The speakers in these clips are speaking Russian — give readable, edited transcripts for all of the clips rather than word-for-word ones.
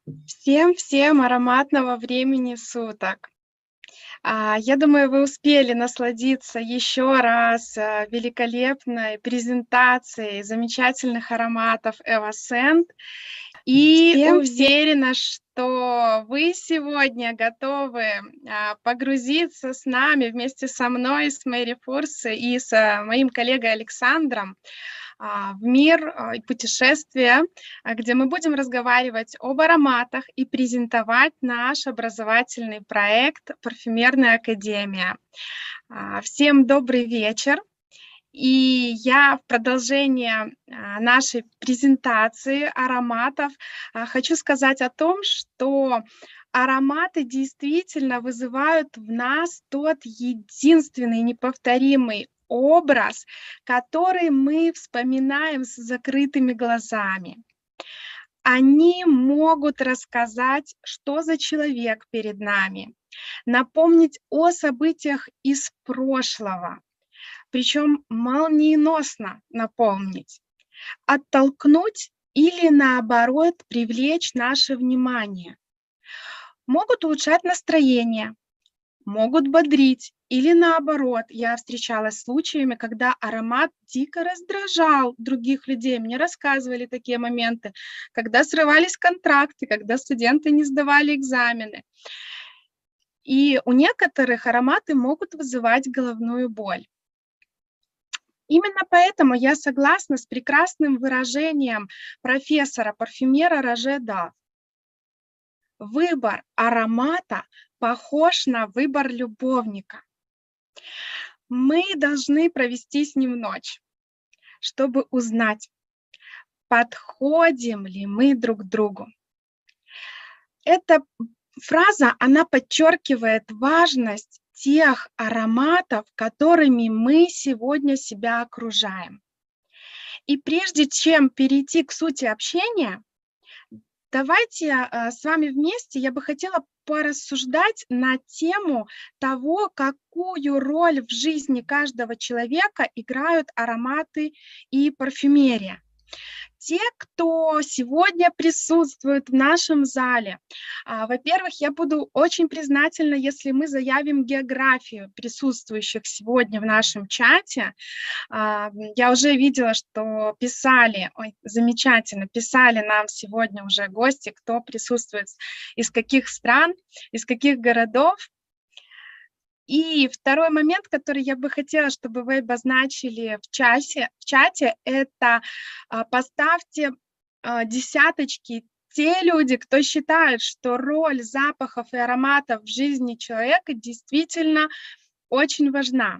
Всем ароматного времени суток. Я думаю, вы успели насладиться еще раз великолепной презентацией замечательных ароматов Ewa Scent. И Всем уверена, что вы сегодня готовы погрузиться с нами вместе со мной, с Мэри Фурс и с моим коллегой Александром в мир и путешествие, где мы будем разговаривать об ароматах и презентовать наш образовательный проект «Парфюмерная академия». Всем добрый вечер. И я в продолжение нашей презентации ароматов хочу сказать о том, что ароматы действительно вызывают в нас тот единственный неповторимый образ, который мы вспоминаем с закрытыми глазами. Они могут рассказать, что за человек перед нами, напомнить о событиях из прошлого, причем молниеносно напомнить, оттолкнуть или, наоборот, привлечь наше внимание. Могут улучшать настроение, могут бодрить или, наоборот. Я встречалась с случаями, когда аромат дико раздражал других людей. Мне рассказывали такие моменты, когда срывались контракты, когда студенты не сдавали экзамены. И у некоторых ароматы могут вызывать головную боль. Именно поэтому я согласна с прекрасным выражением профессора-парфюмера Роже Дав. Выбор аромата похож на выбор любовника. Мы должны провести с ним ночь, чтобы узнать, подходим ли мы друг к другу. Эта фраза, она подчеркивает важность тех ароматов, которыми мы сегодня себя окружаем. И прежде чем перейти к сути общения, давайте с вами вместе, я бы хотела порассуждать на тему того, какую роль в жизни каждого человека играют ароматы и парфюмерия. Те, кто сегодня присутствует в нашем зале, во-первых, я буду очень признательна, если мы заявим географию присутствующих сегодня в нашем чате. Я уже видела, что писали, замечательно, писали нам сегодня уже гости, кто присутствует, из каких стран, из каких городов. И второй момент, который я бы хотела, чтобы вы обозначили в чате, это поставьте десяточки те люди, кто считает, что роль запахов и ароматов в жизни человека действительно очень важна.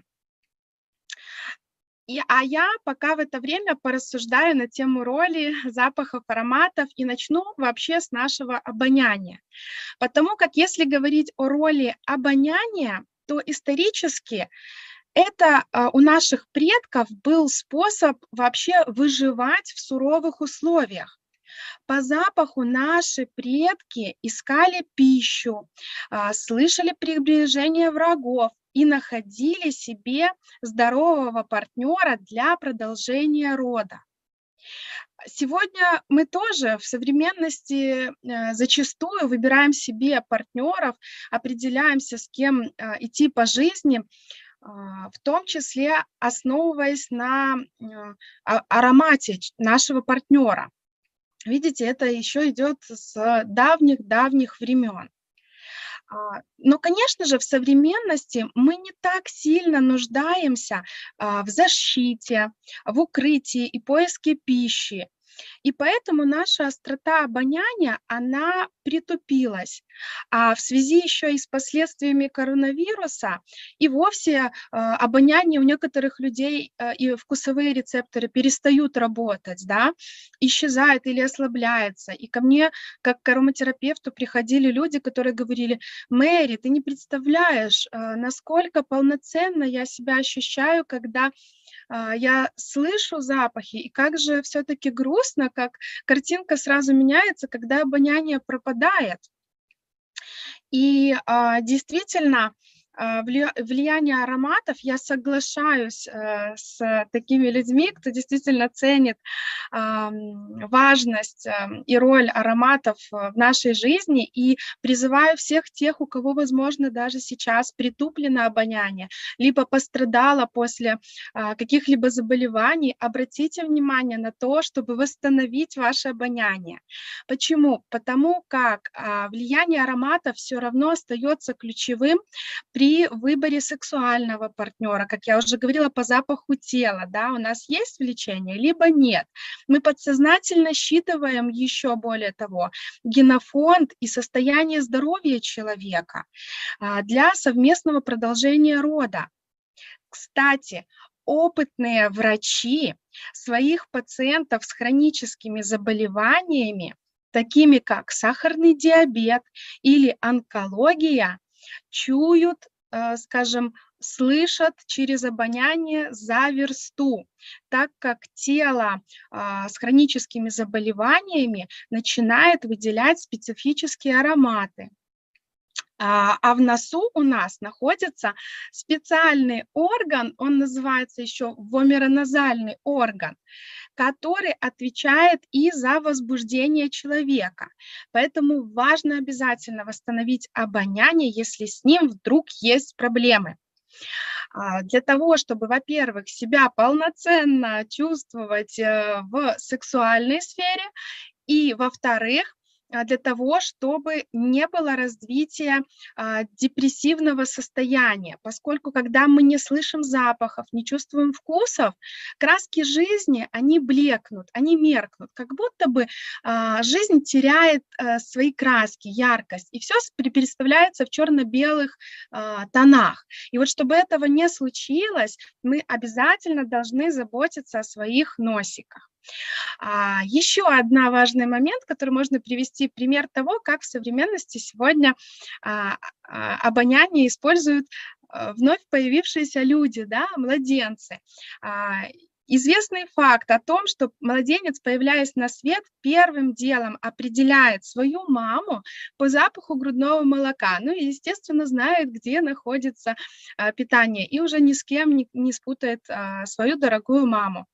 Я пока в это время порассуждаю на тему роли запахов, ароматов и начну вообще с нашего обоняния. Потому как если говорить о роли обоняния, то исторически это у наших предков был способ вообще выживать в суровых условиях. По запаху наши предки искали пищу, слышали приближение врагов и находили себе здорового партнера для продолжения рода. Сегодня мы тоже в современности зачастую выбираем себе партнеров, определяемся, с кем идти по жизни, в том числе основываясь на аромате нашего партнера. Видите, это еще идет с давних-давних времен. Но, конечно же, в современности мы не так сильно нуждаемся в защите, в укрытии и поиске пищи. И поэтому наша острота обоняния, она притупилась. А в связи еще и с последствиями коронавируса и вовсе обоняние у некоторых людей и вкусовые рецепторы перестают работать, да, исчезает или ослабляется. И ко мне, как к ароматерапевту, приходили люди, которые говорили: Мэри, ты не представляешь, насколько полноценно я себя ощущаю, когда я слышу запахи, и как же все-таки грустно, как картинка сразу меняется, когда обоняние пропадает. И действительно, влияние ароматов, я соглашаюсь с такими людьми, кто действительно ценит важность и роль ароматов в нашей жизни, и призываю всех тех, у кого, возможно, даже сейчас притуплено обоняние, либо пострадало после каких-либо заболеваний, обратите внимание на то, чтобы восстановить ваше обоняние. Почему? Потому как влияние ароматов все равно остается ключевым при выборе сексуального партнера. Как я уже говорила, по запаху тела, да, у нас есть влечение, либо нет. Мы подсознательно считываем, еще более того, генофонд и состояние здоровья человека для совместного продолжения рода. Кстати, опытные врачи своих пациентов с хроническими заболеваниями, такими как сахарный диабет или онкология, чуют, скажем, слышат через обоняние за версту, так как тело с хроническими заболеваниями начинает выделять специфические ароматы. А в носу у нас находится специальный орган, он называется еще вомероназальный орган, который отвечает и за возбуждение человека. Поэтому важно обязательно восстановить обоняние, если с ним вдруг есть проблемы. Для того, чтобы, во-первых, себя полноценно чувствовать в сексуальной сфере, и, во-вторых, для того, чтобы не было развития депрессивного состояния, поскольку когда мы не слышим запахов, не чувствуем вкусов, краски жизни, они блекнут, они меркнут, как будто бы жизнь теряет свои краски, яркость, и все переставляется в черно-белых тонах. И вот чтобы этого не случилось, мы обязательно должны заботиться о своих носиках. Еще один важный момент, который можно привести пример того, как в современности сегодня обоняние используют вновь появившиеся люди, да, младенцы. Известный факт о том, что младенец, появляясь на свет, первым делом определяет свою маму по запаху грудного молока, ну и, естественно, знает, где находится питание, и уже ни с кем не спутает свою дорогую маму.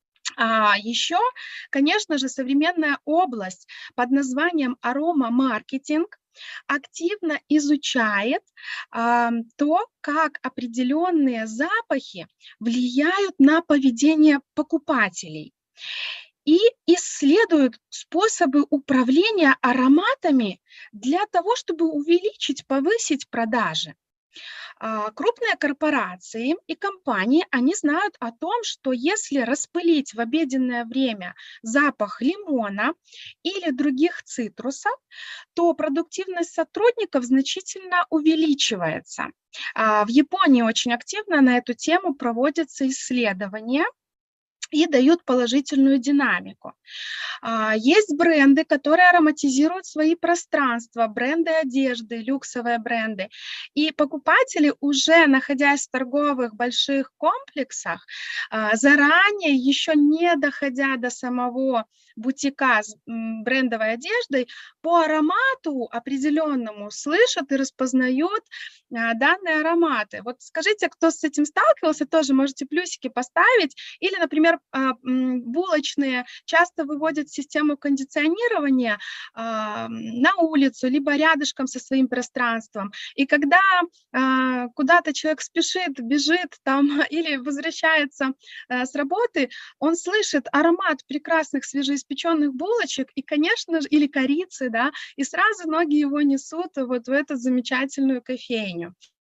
Еще, конечно же, современная область под названием аромамаркетинг активно изучает то, как определенные запахи влияют на поведение покупателей и исследуют способы управления ароматами для того, чтобы увеличить, повысить продажи. Крупные корпорации и компании, они знают о том, что если распылить в обеденное время запах лимона или других цитрусов, то продуктивность сотрудников значительно увеличивается. В Японии очень активно на эту тему проводятся исследования и дают положительную динамику. Есть бренды, которые ароматизируют свои пространства, бренды одежды, люксовые бренды. И покупатели, уже находясь в торговых больших комплексах, заранее, еще не доходя до самого бутика с брендовой одеждой, по аромату определенному слышат и распознают данные ароматы. Вот скажите, кто с этим сталкивался, тоже можете плюсики поставить. Или, например, булочные часто выводят систему кондиционирования на улицу, либо рядышком со своим пространством. И когда куда-то человек спешит, бежит там или возвращается с работы, он слышит аромат прекрасных свежеиспеченных булочек и, конечно же, или корицы, да, и сразу ноги его несут вот в эту замечательную кофейню.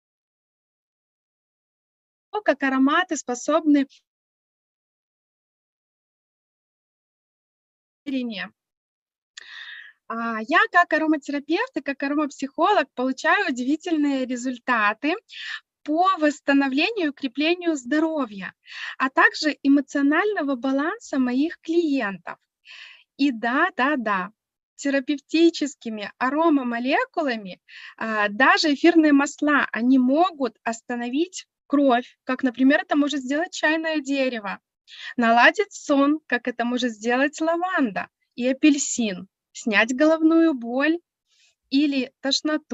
Как ароматы способны Я как ароматерапевт и как аромапсихолог получаю удивительные результаты по восстановлению и укреплению здоровья, а также эмоционального баланса моих клиентов. И да, терапевтическими аромамолекулами даже эфирные масла, они могут остановить кровь, как, например, это может сделать чайное дерево, наладить сон, как это может сделать лаванда и апельсин, снять головную боль или тошноту,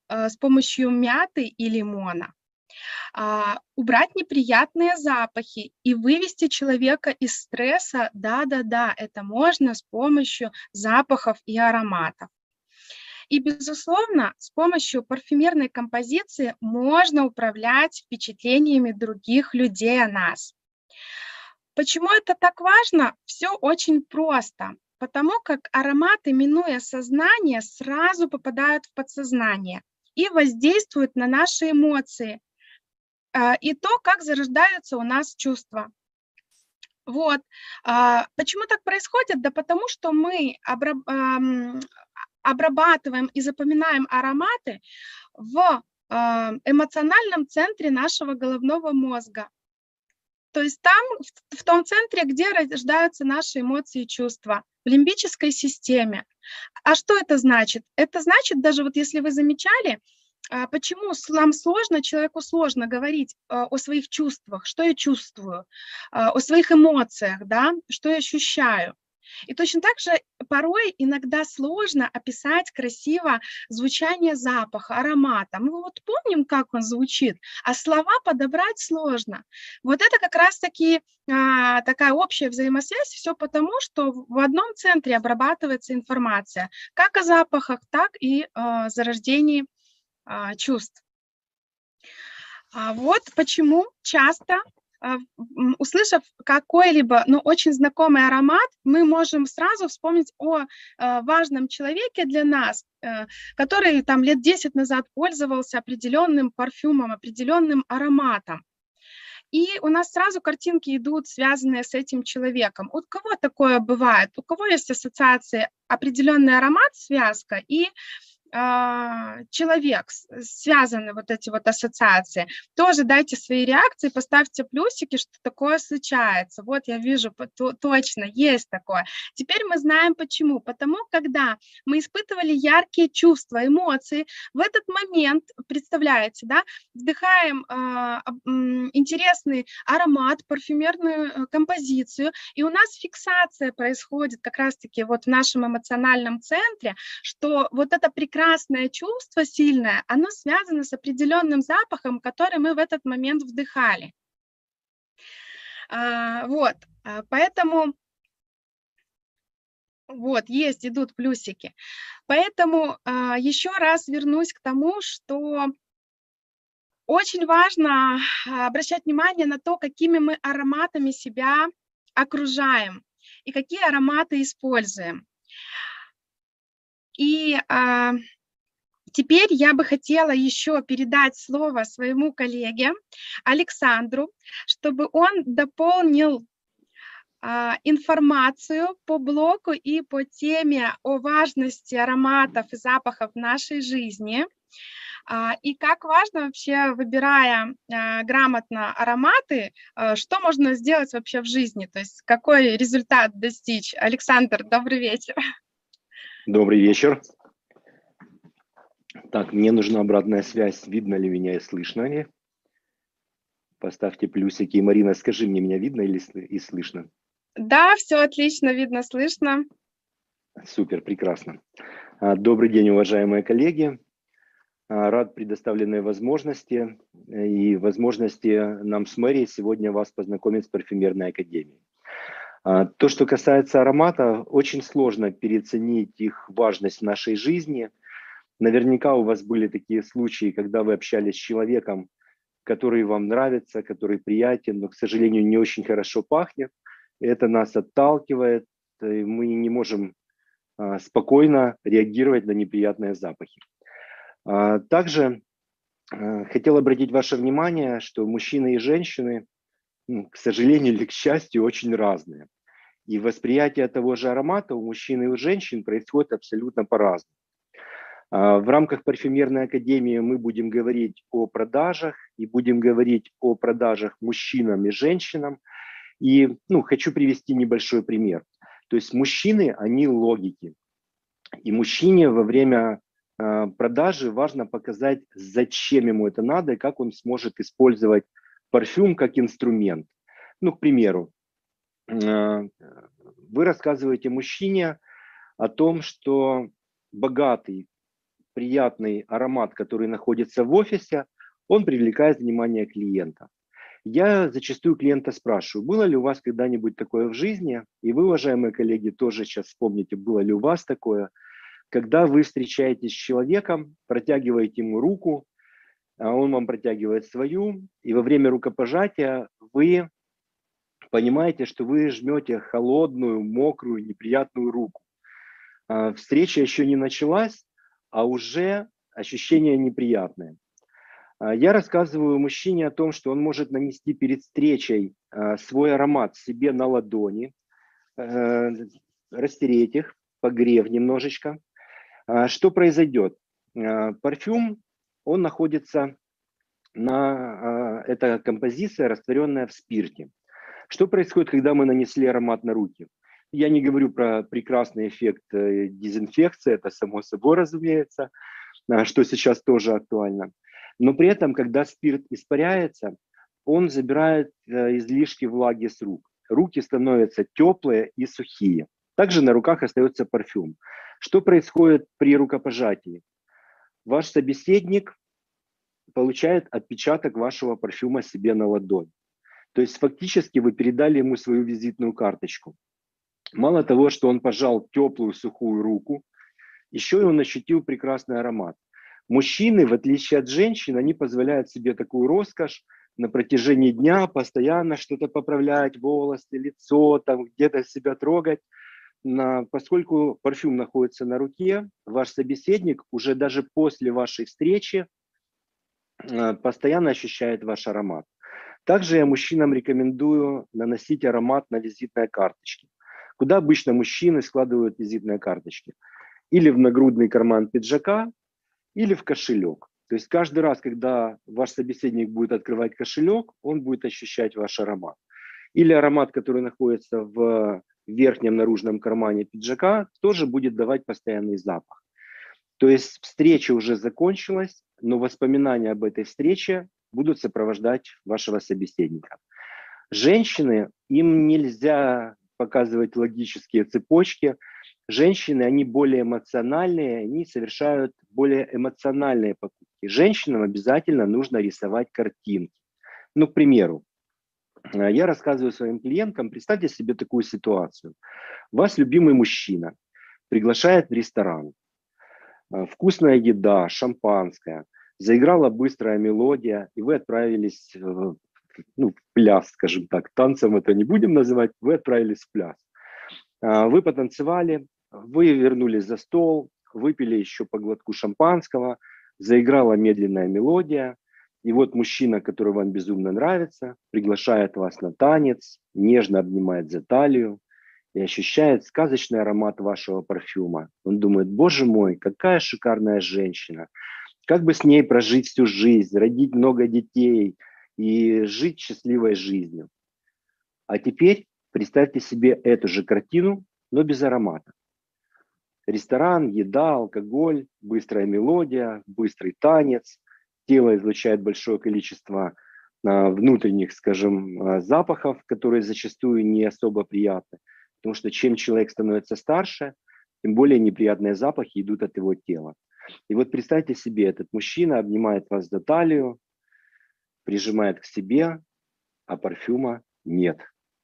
с помощью мяты и лимона. Убрать неприятные запахи и вывести человека из стресса. Да-да-да, это можно с помощью запахов и ароматов. И, безусловно, с помощью парфюмерной композиции можно управлять впечатлениями других людей о нас. Почему это так важно? Все очень просто. Потому как ароматы, минуя сознание, сразу попадают в подсознание и воздействуют на наши эмоции, и то, как зарождаются у нас чувства. Вот. Почему так происходит? Да потому что мы обрабатываем и запоминаем ароматы в эмоциональном центре нашего головного мозга. То есть там, в том центре, где рождаются наши эмоции и чувства, в лимбической системе. А что это значит? Это значит, даже вот если вы замечали, почему нам сложно, человеку сложно говорить о своих чувствах, что я чувствую, о своих эмоциях, да, что я ощущаю. И точно так же порой иногда сложно описать красиво звучание запаха, аромата. Мы вот помним, как он звучит, а слова подобрать сложно. Вот это как раз-таки такая общая взаимосвязь, все потому, что в одном центре обрабатывается информация, как о запахах, так и о зарождении чувств. Вот почему часто, услышав какой-либо, но очень знакомый аромат, мы можем сразу вспомнить о важном человеке для нас, который там лет 10 назад пользовался определенным парфюмом, определенным ароматом. И у нас сразу картинки идут, связанные с этим человеком. У кого такое бывает? У кого есть ассоциации определенный аромат, связка и человек, связаны вот эти вот ассоциации, тоже дайте свои реакции, поставьте плюсики, что такое случается. Вот я вижу, точно, есть такое. Теперь мы знаем почему. Потому, когда мы испытывали яркие чувства, эмоции, в этот момент, представляете, да, вдыхаем интересный аромат, парфюмерную композицию, и у нас фиксация происходит как раз-таки вот в нашем эмоциональном центре, что вот это прекрасное чувство сильное, оно связано с определенным запахом, который мы в этот момент вдыхали. Вот, поэтому вот, идут плюсики. Поэтому еще раз вернусь к тому, что очень важно обращать внимание на то, какими мы ароматами себя окружаем и какие ароматы используем. И теперь я бы хотела еще передать слово своему коллеге Александру, чтобы он дополнил информацию по блоку и по теме о важности ароматов и запахов в нашей жизни. И как важно вообще, выбирая грамотно ароматы, что можно сделать вообще в жизни, то есть какой результат достичь. Александр, добрый вечер. Добрый вечер. Так, мне нужна обратная связь, видно ли меня и слышно ли. Поставьте плюсики. И, Марина, скажи мне, меня видно и слышно? Да, все отлично, видно, слышно. Супер, прекрасно. Добрый день, уважаемые коллеги. Рад предоставленной возможности и возможности нам с Мэрией сегодня вас познакомить с парфюмерной академией. То, что касается аромата, очень сложно переоценить их важность в нашей жизни. Наверняка у вас были такие случаи, когда вы общались с человеком, который вам нравится, который приятен, но, к сожалению, не очень хорошо пахнет. Это нас отталкивает, и мы не можем спокойно реагировать на неприятные запахи. Также хотел обратить ваше внимание, что мужчины и женщины, к сожалению или к счастью, очень разные. И восприятие того же аромата у мужчин и у женщин происходит абсолютно по-разному. В рамках парфюмерной академии мы будем говорить о продажах и будем говорить о продажах мужчинам и женщинам. И хочу привести небольшой пример. То есть мужчины, они логики. И мужчине во время продажи важно показать, зачем ему это надо и как он сможет использовать парфюм как инструмент. К примеру, вы рассказываете мужчине о том, что богатый, приятный аромат, который находится в офисе, он привлекает внимание клиента. Я зачастую клиента спрашиваю, было ли у вас когда-нибудь такое в жизни, и вы, уважаемые коллеги, тоже сейчас вспомните, было ли у вас такое, когда вы встречаетесь с человеком, протягиваете ему руку, а он вам протягивает свою, и во время рукопожатия вы понимаете, что вы жмете холодную, мокрую, неприятную руку. Встреча еще не началась, а уже ощущения неприятные. Я рассказываю мужчине о том, что он может нанести перед встречей свой аромат себе на ладони, растереть их, погрев немножечко. Что произойдет? Парфюм, он находится эта композиция, растворенная в спирте. Что происходит, когда мы нанесли аромат на руки? Я не говорю про прекрасный эффект дезинфекции, это само собой разумеется, что сейчас тоже актуально. Но при этом, когда спирт испаряется, он забирает излишки влаги с рук. Руки становятся теплые и сухие. Также на руках остается парфюм. Что происходит при рукопожатии? Ваш собеседник получает отпечаток вашего парфюма себе на ладонь. То есть фактически вы передали ему свою визитную карточку. Мало того, что он пожал теплую сухую руку, еще и он ощутил прекрасный аромат. Мужчины, в отличие от женщин, они позволяют себе такую роскошь на протяжении дня постоянно что-то поправлять, волосы, лицо, там где-то себя трогать. Поскольку парфюм находится на руке, ваш собеседник уже даже после вашей встречи постоянно ощущает ваш аромат. Также я мужчинам рекомендую наносить аромат на визитные карточки. Куда обычно мужчины складывают визитные карточки? Или в нагрудный карман пиджака, или в кошелек. То есть каждый раз, когда ваш собеседник будет открывать кошелек, он будет ощущать ваш аромат. Или аромат, который находится в верхнем наружном кармане пиджака, тоже будет давать постоянный запах. То есть встреча уже закончилась, но воспоминания об этой встрече будут сопровождать вашего собеседника. Женщины, им нельзя показывать логические цепочки. Женщины, они более эмоциональные, они совершают более эмоциональные покупки. Женщинам обязательно нужно рисовать картинки. Ну, к примеру, я рассказываю своим клиенткам, представьте себе такую ситуацию. Вас любимый мужчина приглашает в ресторан. Вкусная еда, шампанское, заиграла быстрая мелодия, и вы отправились в пляс, скажем так. Танцем это не будем называть, вы отправились в пляс. Вы потанцевали, вы вернулись за стол, выпили еще по глотку шампанского, заиграла медленная мелодия, и вот мужчина, который вам безумно нравится, приглашает вас на танец, нежно обнимает за талию и ощущает сказочный аромат вашего парфюма. Он думает, боже мой, какая шикарная женщина, как бы с ней прожить всю жизнь, родить много детей и жить счастливой жизнью. А теперь представьте себе эту же картину, но без аромата. Ресторан, еда, алкоголь, быстрая мелодия, быстрый танец. Тело излучает большое количество внутренних, скажем, запахов, которые зачастую не особо приятны. Потому что чем человек становится старше, тем более неприятные запахи идут от его тела. И вот представьте себе, этот мужчина обнимает вас за талию, прижимает к себе, а парфюма нет.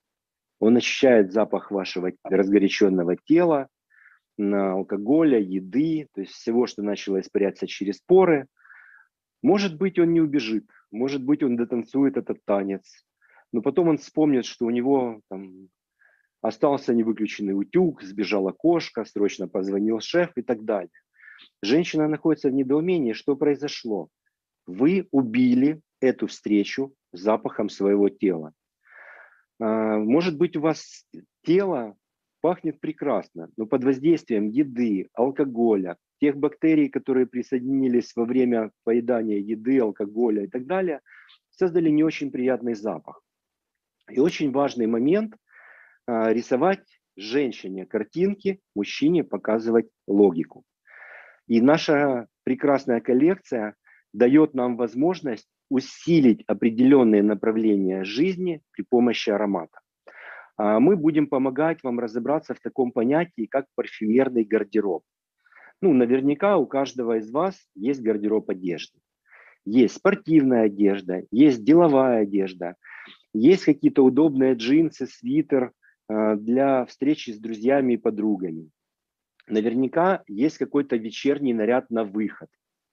Он ощущает запах вашего разгоряченного тела, алкоголя, еды, то есть всего, что начало испаряться через поры. Может быть, он не убежит, может быть, он дотанцует этот танец, но потом он вспомнит, что у него там остался невыключенный утюг, сбежала кошка, срочно позвонил шеф и так далее. Женщина находится в недоумении, что произошло. Вы убили эту встречу запахом своего тела. Может быть, у вас тело пахнет прекрасно, но под воздействием еды, алкоголя, тех бактерий, которые присоединились во время поедания еды, алкоголя и так далее, создали не очень приятный запах. И очень важный момент – рисовать женщине картинки, мужчине показывать логику. И наша прекрасная коллекция дает нам возможность усилить определенные направления жизни при помощи аромата. Мы будем помогать вам разобраться в таком понятии, как парфюмерный гардероб. Ну, наверняка у каждого из вас есть гардероб одежды. Есть спортивная одежда, есть деловая одежда, есть какие-то удобные джинсы, свитер для встречи с друзьями и подругами. Наверняка есть какой-то вечерний наряд на выход.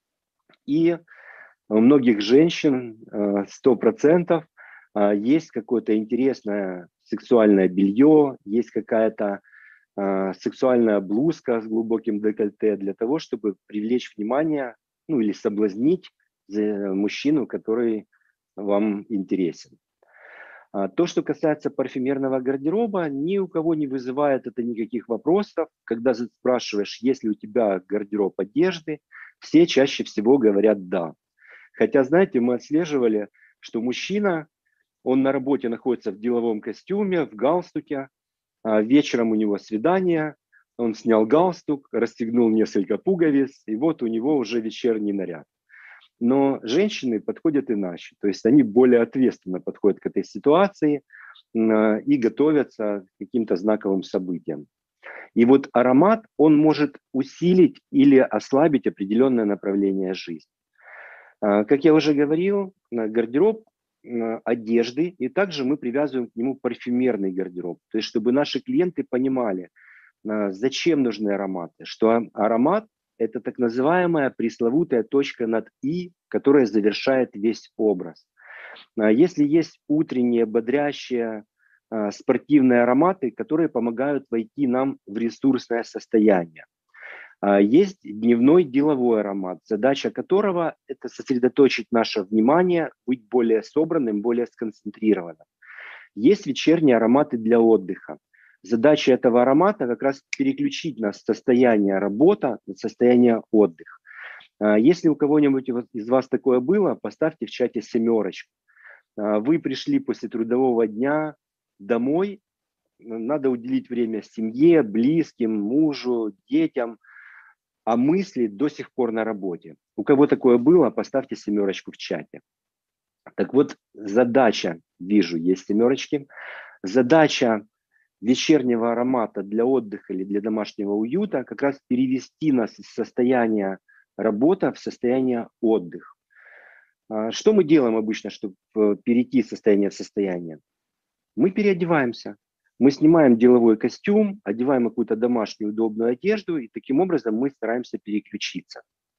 И у многих женщин 100% есть какое-то интересное сексуальное белье, есть какая-то сексуальная блузка с глубоким декольте для того, чтобы привлечь внимание, ну или соблазнить мужчину, который вам интересен. То, что касается парфюмерного гардероба, ни у кого не вызывает это никаких вопросов. Когда спрашиваешь, есть ли у тебя гардероб одежды, все чаще всего говорят «да». Хотя, знаете, мы отслеживали, что мужчина, он на работе находится в деловом костюме, в галстуке, вечером у него свидание, он снял галстук, расстегнул несколько пуговиц, и вот у него уже вечерний наряд. Но женщины подходят иначе, то есть они более ответственно подходят к этой ситуации и готовятся к каким-то знаковым событиям. И вот аромат, он может усилить или ослабить определенное направление жизни. Как я уже говорил, гардероб одежды, и также мы привязываем к нему парфюмерный гардероб, то есть чтобы наши клиенты понимали, зачем нужны ароматы, что аромат – это так называемая пресловутая точка над «и», которая завершает весь образ. Если есть утренние, бодрящие, спортивные ароматы, которые помогают войти нам в ресурсное состояние. Есть дневной деловой аромат, задача которого – это сосредоточить наше внимание, быть более собранным, более сконцентрированным. Есть вечерние ароматы для отдыха. Задача этого аромата как раз переключить нас с состояния работа на состояние отдыха. Если у кого-нибудь из вас такое было, поставьте в чате 7. Вы пришли после трудового дня домой, надо уделить время семье, близким, мужу, детям, а мысли до сих пор на работе. У кого такое было, поставьте 7 в чате. Так вот, задача, вижу, есть 7, задача вечернего аромата для отдыха или для домашнего уюта как раз перевести нас из состояния работа в состояние отдых. Что мы делаем обычно, чтобы перейти из состояния в состояние? Мы переодеваемся. Мы снимаем деловой костюм, одеваем какую-то домашнюю удобную одежду, и таким образом мы стараемся переключиться.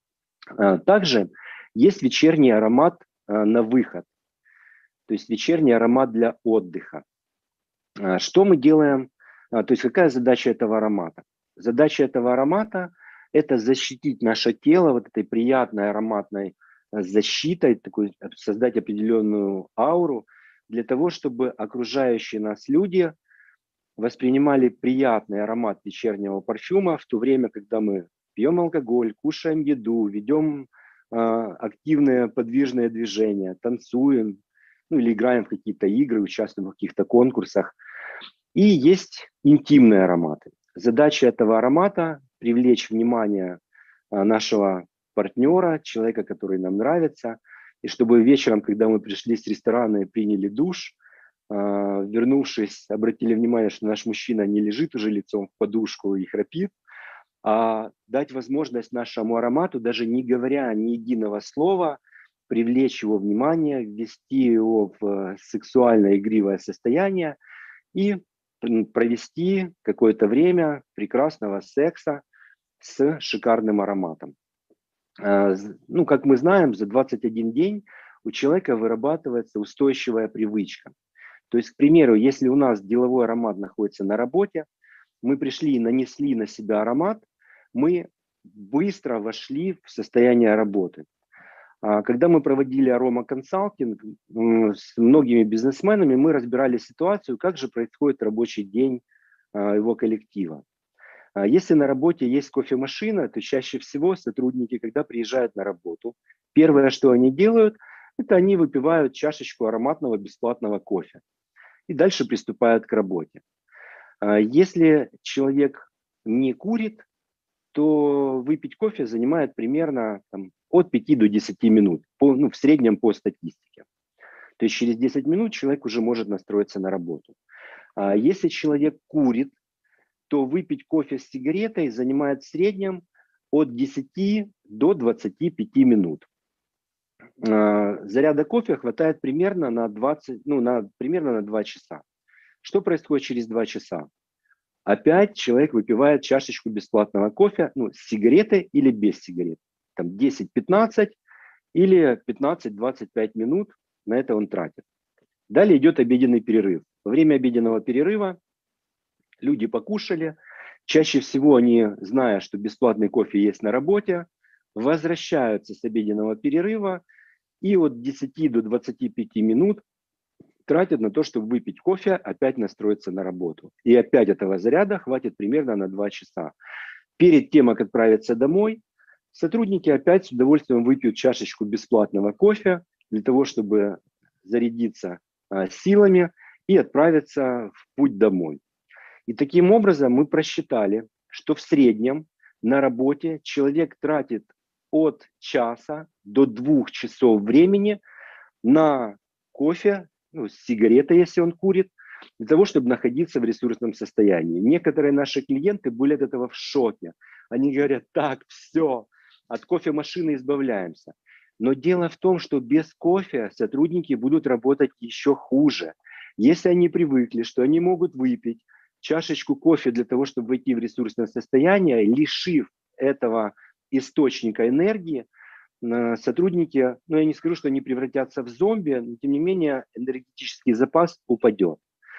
Также есть вечерний аромат на выход, то есть вечерний аромат для отдыха. Что мы делаем? То есть какая задача этого аромата? Задача этого аромата – это защитить наше тело вот этой приятной ароматной защитой, такой, создать определенную ауру для того, чтобы окружающие нас люди воспринимали приятный аромат вечернего парфюма в то время, когда мы пьем алкоголь, кушаем еду, ведем активные подвижные движения, танцуем, ну или играем в какие-то игры, участвуем в каких-то конкурсах. И есть интимные ароматы. Задача этого аромата – привлечь внимание нашего партнера, человека, который нам нравится, и чтобы вечером, когда мы пришли с ресторана и приняли душ, вернувшись, обратили внимание, что наш мужчина не лежит уже лицом в подушку и храпит, а дать возможность нашему аромату, даже не говоря ни единого слова, привлечь его внимание, ввести его в сексуальное игривое состояние и провести какое-то время прекрасного секса с шикарным ароматом. Ну, как мы знаем, за 21 день у человека вырабатывается устойчивая привычка. То есть, к примеру, если у нас деловой аромат находится на работе, мы пришли и нанесли на себя аромат, мы быстро вошли в состояние работы. Когда мы проводили аромаконсалтинг с многими бизнесменами, мы разбирали ситуацию, как же происходит рабочий день его коллектива. Если на работе есть кофемашина, то чаще всего сотрудники, когда приезжают на работу, первое, что они делают, это они выпивают чашечку ароматного бесплатного кофе и дальше приступают к работе. Если человек не курит, то выпить кофе занимает примерно от 5 до 10 минут, в среднем по статистике. То есть через 10 минут человек уже может настроиться на работу. Если человек курит, то выпить кофе с сигаретой занимает в среднем от 10 до 25 минут. Заряда кофе хватает примерно на 20, примерно на 2 часа. Что происходит через 2 часа? Опять человек выпивает чашечку бесплатного кофе, с сигаретой или без сигарет. Там 10-15 или 15-25 минут на это он тратит. Далее идет обеденный перерыв. Во время обеденного перерыва люди покушали. Чаще всего они, зная, что бесплатный кофе есть на работе, возвращаются с обеденного перерыва и от 10 до 25 минут тратят на то, чтобы выпить кофе, опять настроиться на работу. И опять этого заряда хватит примерно на 2 часа. Перед тем, как отправиться домой, сотрудники опять с удовольствием выпьют чашечку бесплатного кофе для того, чтобы зарядиться силами и отправиться в путь домой. И таким образом мы просчитали, что в среднем на работе человек тратит от часа до 2 часов времени на кофе, с сигаретой, если он курит, для того, чтобы находиться в ресурсном состоянии. Некоторые наши клиенты были от этого в шоке. Они говорят: так, все, от кофемашины избавляемся. Но дело в том, что без кофе сотрудники будут работать еще хуже. Если они привыкли, что они могут выпить чашечку кофе для того, чтобы войти в ресурсное состояние, лишив этого источника энергии, сотрудники, я не скажу, что они превратятся в зомби, но тем не менее энергетический запас упадет.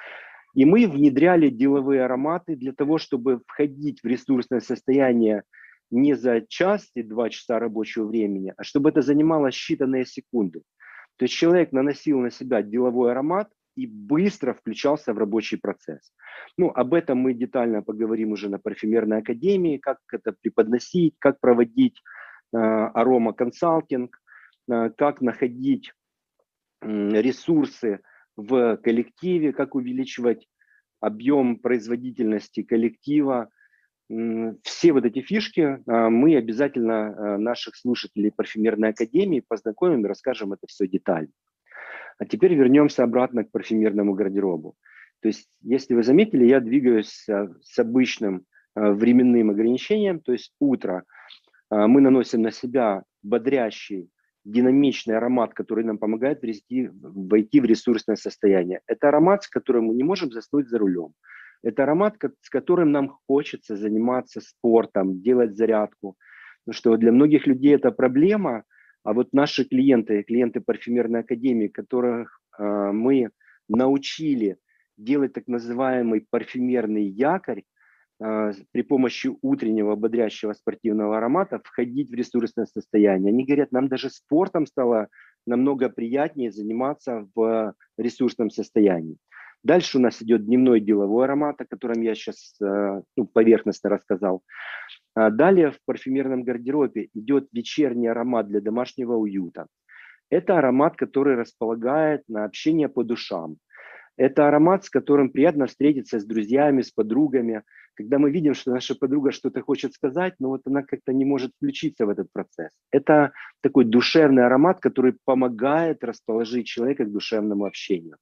И мы внедряли деловые ароматы для того, чтобы входить в ресурсное состояние не за час и 2 часа рабочего времени, а чтобы это занимало считанные секунды. То есть человек наносил на себя деловой аромат и быстро включался в рабочий процесс. Об этом мы детально поговорим уже на парфюмерной академии, как это преподносить, как проводить аромаконсалтинг, как находить ресурсы в коллективе, как увеличивать объем производительности коллектива. Все вот эти фишки мы обязательно наших слушателей парфюмерной академии познакомим и расскажем это все детально. А теперь вернемся обратно к парфюмерному гардеробу. То есть, если вы заметили, я двигаюсь с обычным временным ограничением, то есть утро. Мы наносим на себя бодрящий, динамичный аромат, который нам помогает войти в ресурсное состояние. Это аромат, с которым мы не можем заснуть за рулем. Это аромат, с которым нам хочется заниматься спортом, делать зарядку. Потому что для многих людей это проблема, а вот наши клиенты парфюмерной академии, которых мы научили делать так называемый парфюмерный якорь, при помощи утреннего бодрящего спортивного аромата входить в ресурсное состояние. Они говорят, нам даже спортом стало намного приятнее заниматься в ресурсном состоянии. Дальше у нас идет дневной деловой аромат, о котором я сейчас поверхностно рассказал. Далее в парфюмерном гардеробе идет вечерний аромат для домашнего уюта. Это аромат, который располагает на общение по душам. Это аромат, с которым приятно встретиться с друзьями, с подругами. Когда мы видим, что наша подруга что-то хочет сказать, но вот она как-то не может включиться в этот процесс. Это такой душевный аромат, который помогает расположить человека к душевному общению.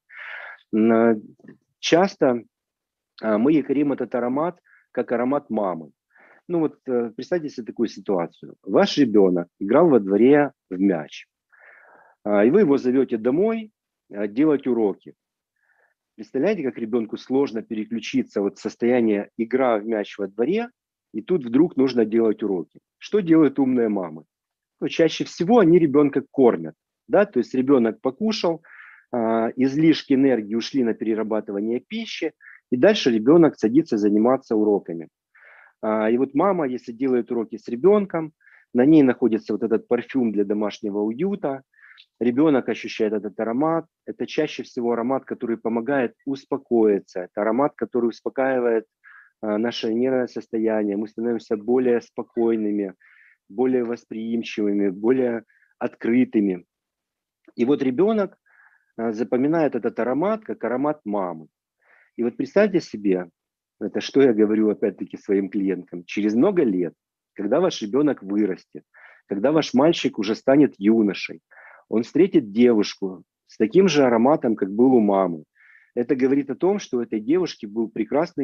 Часто мы якорим этот аромат как аромат мамы. Представьте себе такую ситуацию. Ваш ребенок играл во дворе в мяч, и вы его зовете домой делать уроки. Представляете, как ребенку сложно переключиться от состояния игра в мяч во дворе, и тут вдруг нужно делать уроки. Что делают умные мамы? Чаще всего они ребенка кормят. Да? То есть ребенок покушал, излишки энергии ушли на перерабатывание пищи, и дальше ребенок садится заниматься уроками. И вот мама, если делает уроки с ребенком, на ней находится вот этот парфюм для домашнего уюта, ребенок ощущает этот аромат. Это чаще всего аромат, который помогает успокоиться. Это аромат, который успокаивает наше нервное состояние. Мы становимся более спокойными, более восприимчивыми, более открытыми. И вот ребенок запоминает этот аромат как аромат мамы. И вот представьте себе, это что я говорю опять-таки своим клиенткам, через много лет, когда ваш ребенок вырастет, когда ваш мальчик уже станет юношей, он встретит девушку с таким же ароматом, как был у мамы. Это говорит о том, что у этой девушки был прекрасный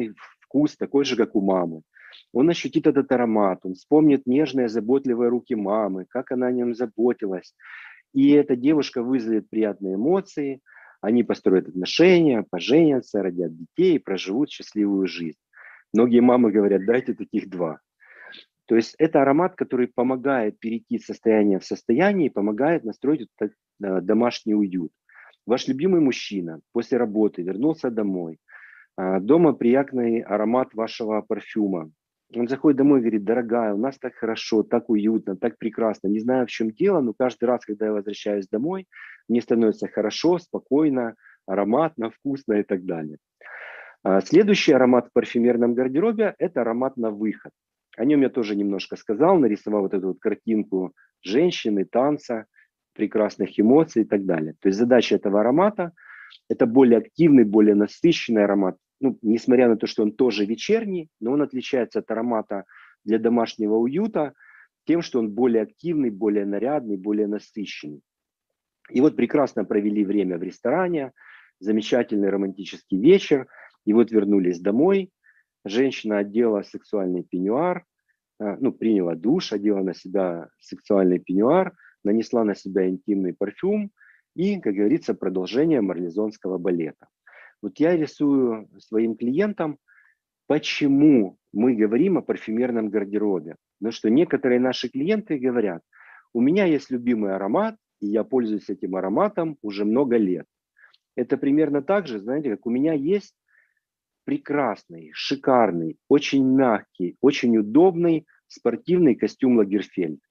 вкус такой же, как у мамы. Он ощутит этот аромат, он вспомнит нежные, заботливые руки мамы, как она о нем заботилась. И эта девушка вызовет приятные эмоции, они построят отношения, поженятся, родят детей и проживут счастливую жизнь. Многие мамы говорят, дайте таких 2. То есть это аромат, который помогает перейти из состояния в состояние и помогает настроить этот домашний уют. Ваш любимый мужчина после работы вернулся домой. Дома приятный аромат вашего парфюма. Он заходит домой и говорит, дорогая, у нас так хорошо, так уютно, так прекрасно. Не знаю, в чем дело, но каждый раз, когда я возвращаюсь домой, мне становится хорошо, спокойно, ароматно, вкусно и так далее. Следующий аромат в парфюмерном гардеробе – это аромат на выход. О нем я тоже немножко сказал, нарисовал вот эту вот картинку женщины, танца, прекрасных эмоций и так далее. То есть задача этого аромата – это более активный, более насыщенный аромат. Ну, несмотря на то, что он тоже вечерний, но он отличается от аромата для домашнего уюта тем, что он более активный, более нарядный, более насыщенный. И вот прекрасно провели время в ресторане, замечательный романтический вечер, и вот вернулись домой. Женщина одела сексуальный пеньюар, приняла душ, одела на себя сексуальный пеньюар, нанесла на себя интимный парфюм и, как говорится, продолжение марлезонского балета. Вот я рисую своим клиентам, почему мы говорим о парфюмерном гардеробе. Потому что некоторые наши клиенты говорят, у меня есть любимый аромат, и я пользуюсь этим ароматом уже много лет. Это примерно так же, знаете, как у меня есть прекрасный, шикарный, очень мягкий, очень удобный спортивный костюм Лагерфельд.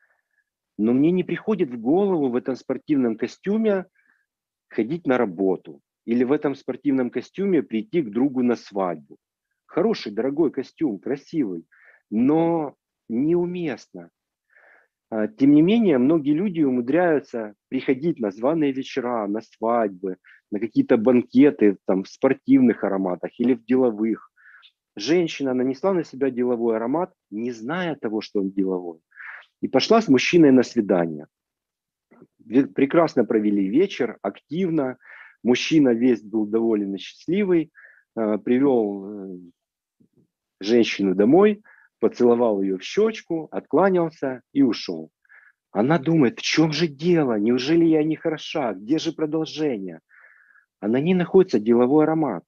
Но мне не приходит в голову в этом спортивном костюме ходить на работу или в этом спортивном костюме прийти к другу на свадьбу. Хороший, дорогой костюм, красивый, но неуместно. Тем не менее, многие люди умудряются приходить на званые вечера, на свадьбы, на какие-то банкеты там, в спортивных ароматах или в деловых. Женщина нанесла на себя деловой аромат, не зная того, что он деловой, и пошла с мужчиной на свидание. Прекрасно провели вечер, активно. Мужчина весь был доволен и счастливый, привел женщину домой, поцеловал ее в щечку, откланялся и ушел. Она думает, в чем же дело? Неужели я не хороша? Где же продолжение? А на ней находится деловой аромат.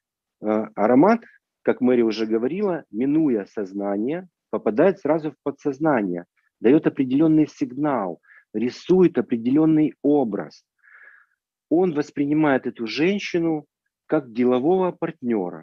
Аромат, как Мэри уже говорила, минуя сознание, попадает сразу в подсознание, дает определенный сигнал, рисует определенный образ. Он воспринимает эту женщину как делового партнера.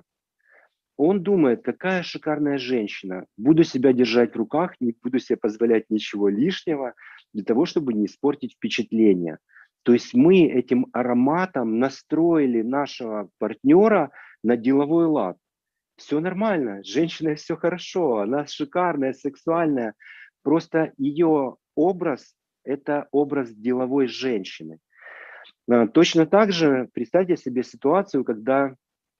Он думает, какая шикарная женщина, буду себя держать в руках, не буду себе позволять ничего лишнего для того, чтобы не испортить впечатление. То есть мы этим ароматом настроили нашего партнера на деловой лад. Все нормально, с женщиной все хорошо, она шикарная, сексуальная. Просто ее образ – это образ деловой женщины. Точно так же представьте себе ситуацию, когда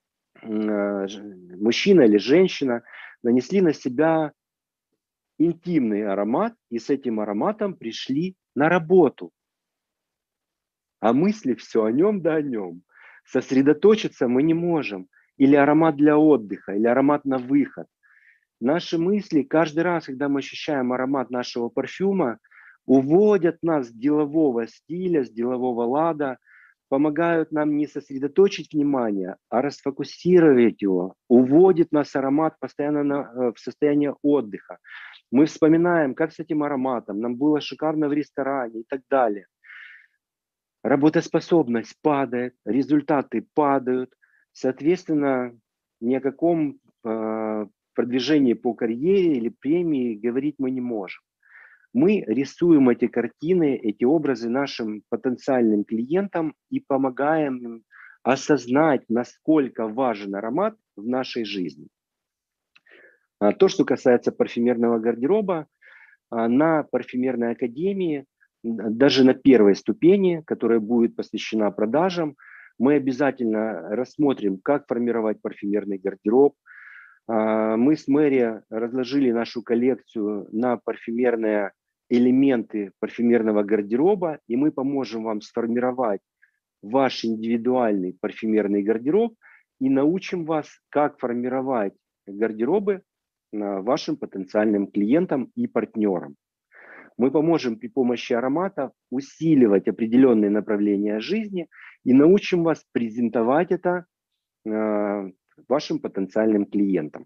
мужчина или женщина нанесли на себя интимный аромат и с этим ароматом пришли на работу. А мысли все о нем да о нем. Сосредоточиться мы не можем. Или аромат для отдыха, или аромат на выход. Наши мысли каждый раз, когда мы ощущаем аромат нашего парфюма, уводят нас с делового стиля, с делового лада, помогают нам не сосредоточить внимание, а расфокусировать его. Уводит нас аромат постоянно в состояние отдыха. Мы вспоминаем, как с этим ароматом нам было шикарно в ресторане и так далее. Работоспособность падает, результаты падают. Соответственно, ни о каком продвижении по карьере или премии говорить мы не можем. Мы рисуем эти картины, эти образы нашим потенциальным клиентам и помогаем им осознать, насколько важен аромат в нашей жизни. То, что касается парфюмерного гардероба, на парфюмерной академии, даже на первой ступени, которая будет посвящена продажам, мы обязательно рассмотрим, как формировать парфюмерный гардероб. Мы с Мэри разложили нашу коллекцию на парфюмерные элементы парфюмерного гардероба, и мы поможем вам сформировать ваш индивидуальный парфюмерный гардероб и научим вас, как формировать гардеробы вашим потенциальным клиентам и партнерам. Мы поможем при помощи ароматов усиливать определенные направления жизни и научим вас презентовать это вашим потенциальным клиентам.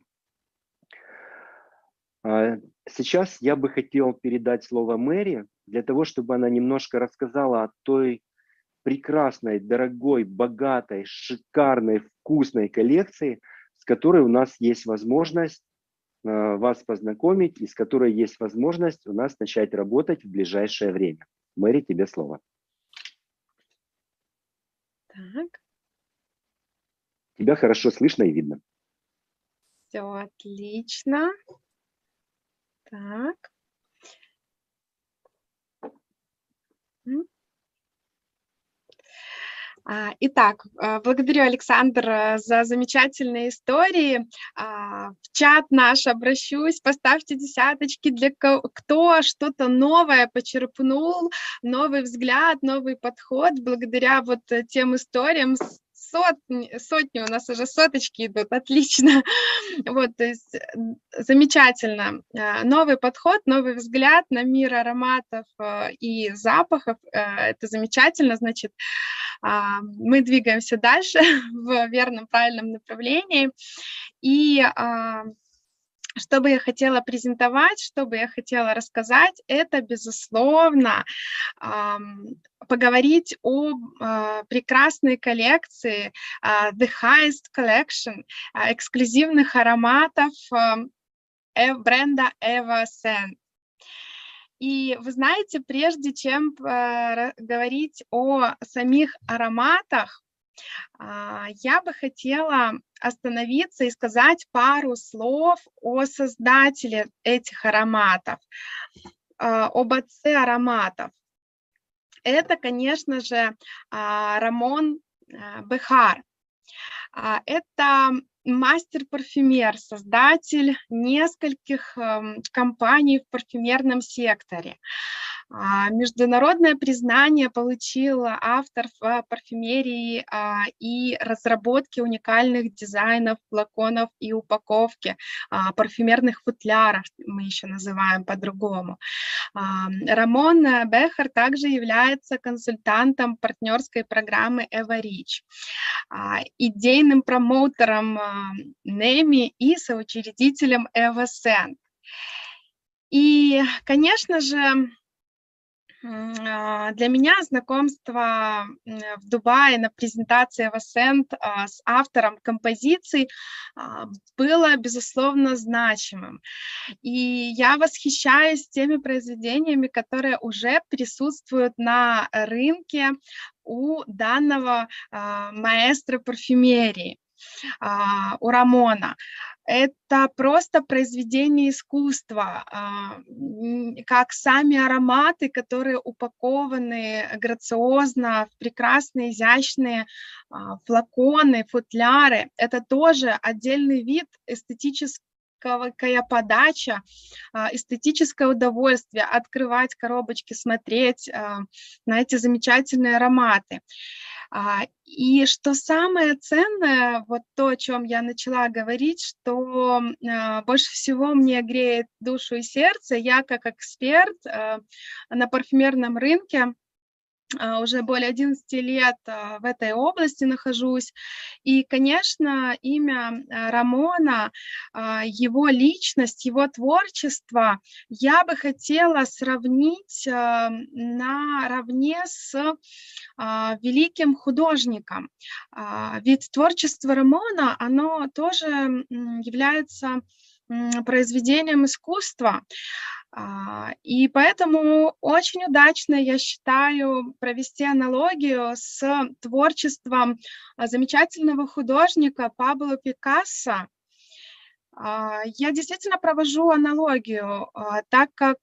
Сейчас я бы хотел передать слово Мэри для того, чтобы она немножко рассказала о той прекрасной, дорогой, богатой, шикарной, вкусной коллекции, с которой у нас есть возможность вас познакомить и с которой есть возможность у нас начать работать в ближайшее время. Мэри, тебе слово. Так. Тебя хорошо слышно и видно. Все отлично. Так. Итак, благодарю, Александр, за замечательные истории. В чат наш обращусь, поставьте десяточки, для кто что-то новое почерпнул, новый взгляд, новый подход, благодаря вот тем историям. Сотни у нас уже соточки идут, отлично. Вот, то есть замечательно. Новый подход, новый взгляд на мир ароматов и запахов, это замечательно, значит, мы двигаемся дальше в верном, правильном направлении. И что бы я хотела презентовать, что бы я хотела рассказать, это, безусловно, поговорить о прекрасной коллекции The Highest Collection эксклюзивных ароматов бренда Eva Scent. И вы знаете, прежде чем говорить о самих ароматах, я бы хотела остановиться и сказать пару слов о создателе этих ароматов, об отце ароматов. Это, конечно же, Рамон Бехар. Это мастер-парфюмер, создатель нескольких компаний в парфюмерном секторе. Международное признание получил автор в парфюмерии и разработке уникальных дизайнов, флаконов и упаковки, парфюмерных футляров, мы еще называем по-другому. Рамон Бехар также является консультантом партнерской программы Eva Rich, идейным промоутером NEMI и соучредителем Eva Scent. И, конечно же, для меня знакомство в Дубае на презентации Eva Scent с автором композиций было, безусловно, значимым. И я восхищаюсь теми произведениями, которые уже присутствуют на рынке у данного маэстро парфюмерии, у Рамона. Это просто произведение искусства, как сами ароматы, которые упакованы грациозно в прекрасные, изящные флаконы, футляры. Это тоже отдельный вид эстетическая подача, эстетическое удовольствие открывать коробочки, смотреть на эти замечательные ароматы. И что самое ценное, вот то, о чем я начала говорить, что больше всего мне греет душу и сердце, я как эксперт на парфюмерном рынке, уже более 11 лет в этой области нахожусь. И, конечно, имя Рамона, его личность, его творчество я бы хотела сравнить наравне с великим художником. Ведь творчество Рамона, оно тоже является произведением искусства. И поэтому очень удачно, я считаю, провести аналогию с творчеством замечательного художника Пабло Пикассо. Я действительно провожу аналогию, так как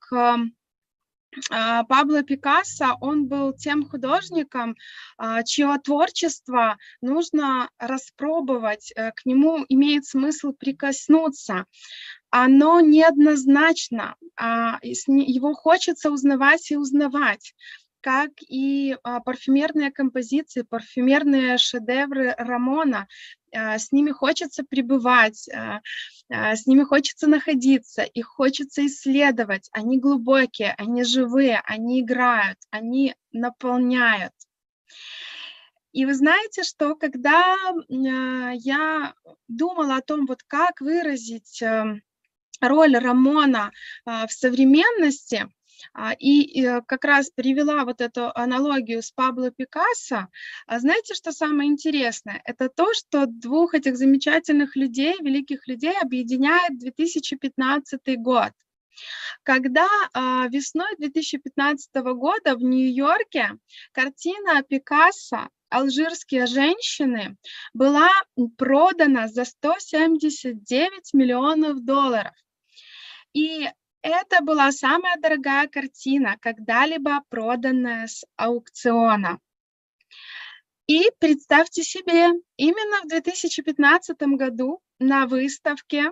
Пабло Пикассо, он был тем художником, чье творчество нужно распробовать, к нему имеет смысл прикоснуться. Оно неоднозначно, его хочется узнавать и узнавать. как и парфюмерные композиции, парфюмерные шедевры Рамона. С ними хочется пребывать, с ними хочется находиться, их хочется исследовать. Они глубокие, они живые, они играют, они наполняют. И вы знаете, что когда я думала о том, вот как выразить роль Рамона в современности, и как раз привела вот эту аналогию с Пабло Пикассо, знаете, что самое интересное? Это то, что двух этих замечательных людей, великих людей, объединяет 2015 год. Когда весной 2015 года в Нью-Йорке картина Пикассо «Алжирские женщины» была продана за $179 миллионов. И это была самая дорогая картина, когда-либо проданная с аукциона. И представьте себе, именно в 2015 году на выставке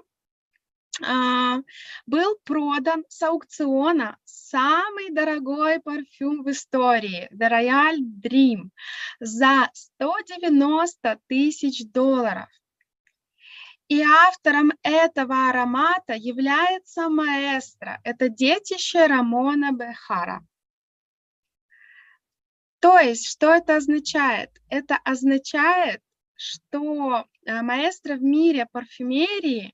был продан с аукциона самый дорогой парфюм в истории, The Royal Dream, за $190 тысяч. И автором этого аромата является маэстро. Это детище Рамона Бехара. То есть, что это означает? Это означает, что маэстро в мире парфюмерии,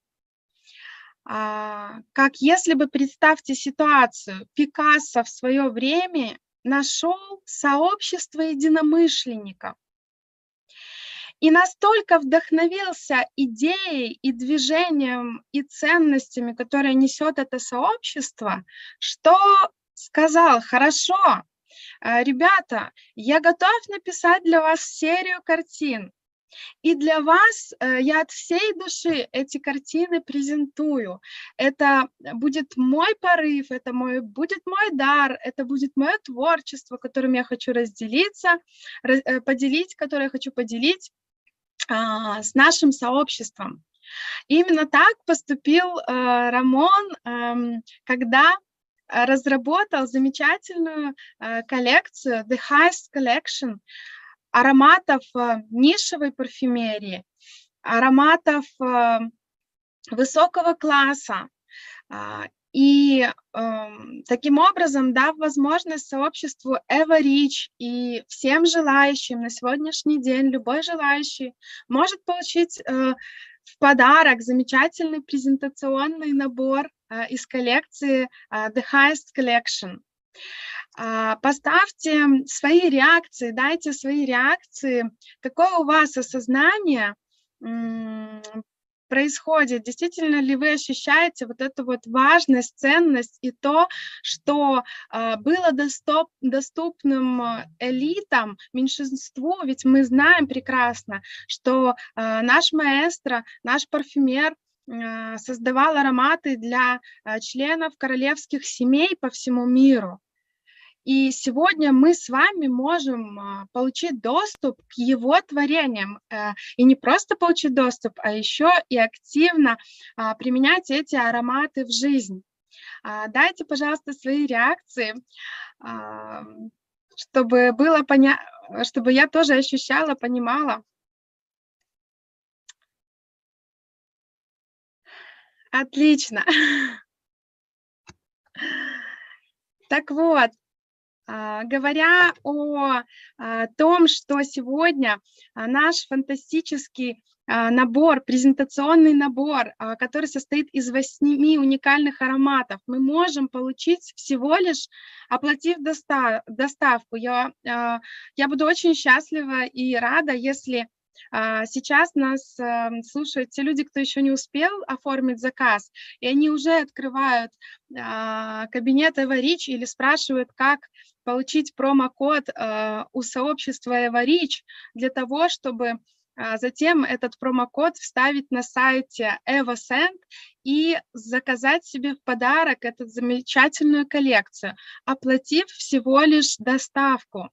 как если бы, представьте ситуацию, Пикассо в свое время нашел сообщество единомышленников и настолько вдохновился идеей и движением и ценностями, которые несет это сообщество, что сказал: хорошо, ребята, я готов написать для вас серию картин. И для вас я от всей души эти картины презентую. Это будет мой порыв, это будет мой дар, это будет мое творчество, которым я хочу которое я хочу поделить с нашим сообществом. И именно так поступил Рамон, когда разработал замечательную коллекцию The Heist Collection ароматов нишевой парфюмерии, ароматов высокого класса. И таким образом дав возможность сообществу Evo Rich и всем желающим на сегодняшний день, любой желающий может получить в подарок замечательный презентационный набор из коллекции The Heist Collection. Поставьте свои реакции, дайте свои реакции, какое у вас осознание происходит, действительно ли вы ощущаете вот эту вот важность, ценность и то, что было доступным элитам, меньшинству, ведь мы знаем прекрасно, что наш маэстро, наш парфюмер создавал ароматы для членов королевских семей по всему миру. И сегодня мы с вами можем получить доступ к его творениям. И не просто получить доступ, а еще и активно применять эти ароматы в жизнь. Дайте, пожалуйста, свои реакции, чтобы было понятно, чтобы я тоже ощущала, понимала. Отлично. Так вот. Говоря о том, что сегодня наш фантастический набор, презентационный набор, который состоит из 8 уникальных ароматов, мы можем получить всего лишь, оплатив доставку. Я буду очень счастлива и рада, если сейчас нас слушают те люди, кто еще не успел оформить заказ, и они уже открывают кабинет Evo Rich или спрашивают, как получить промокод у сообщества Evo Rich для того, чтобы затем этот промокод вставить на сайте EvoSend и заказать себе в подарок эту замечательную коллекцию, оплатив всего лишь доставку.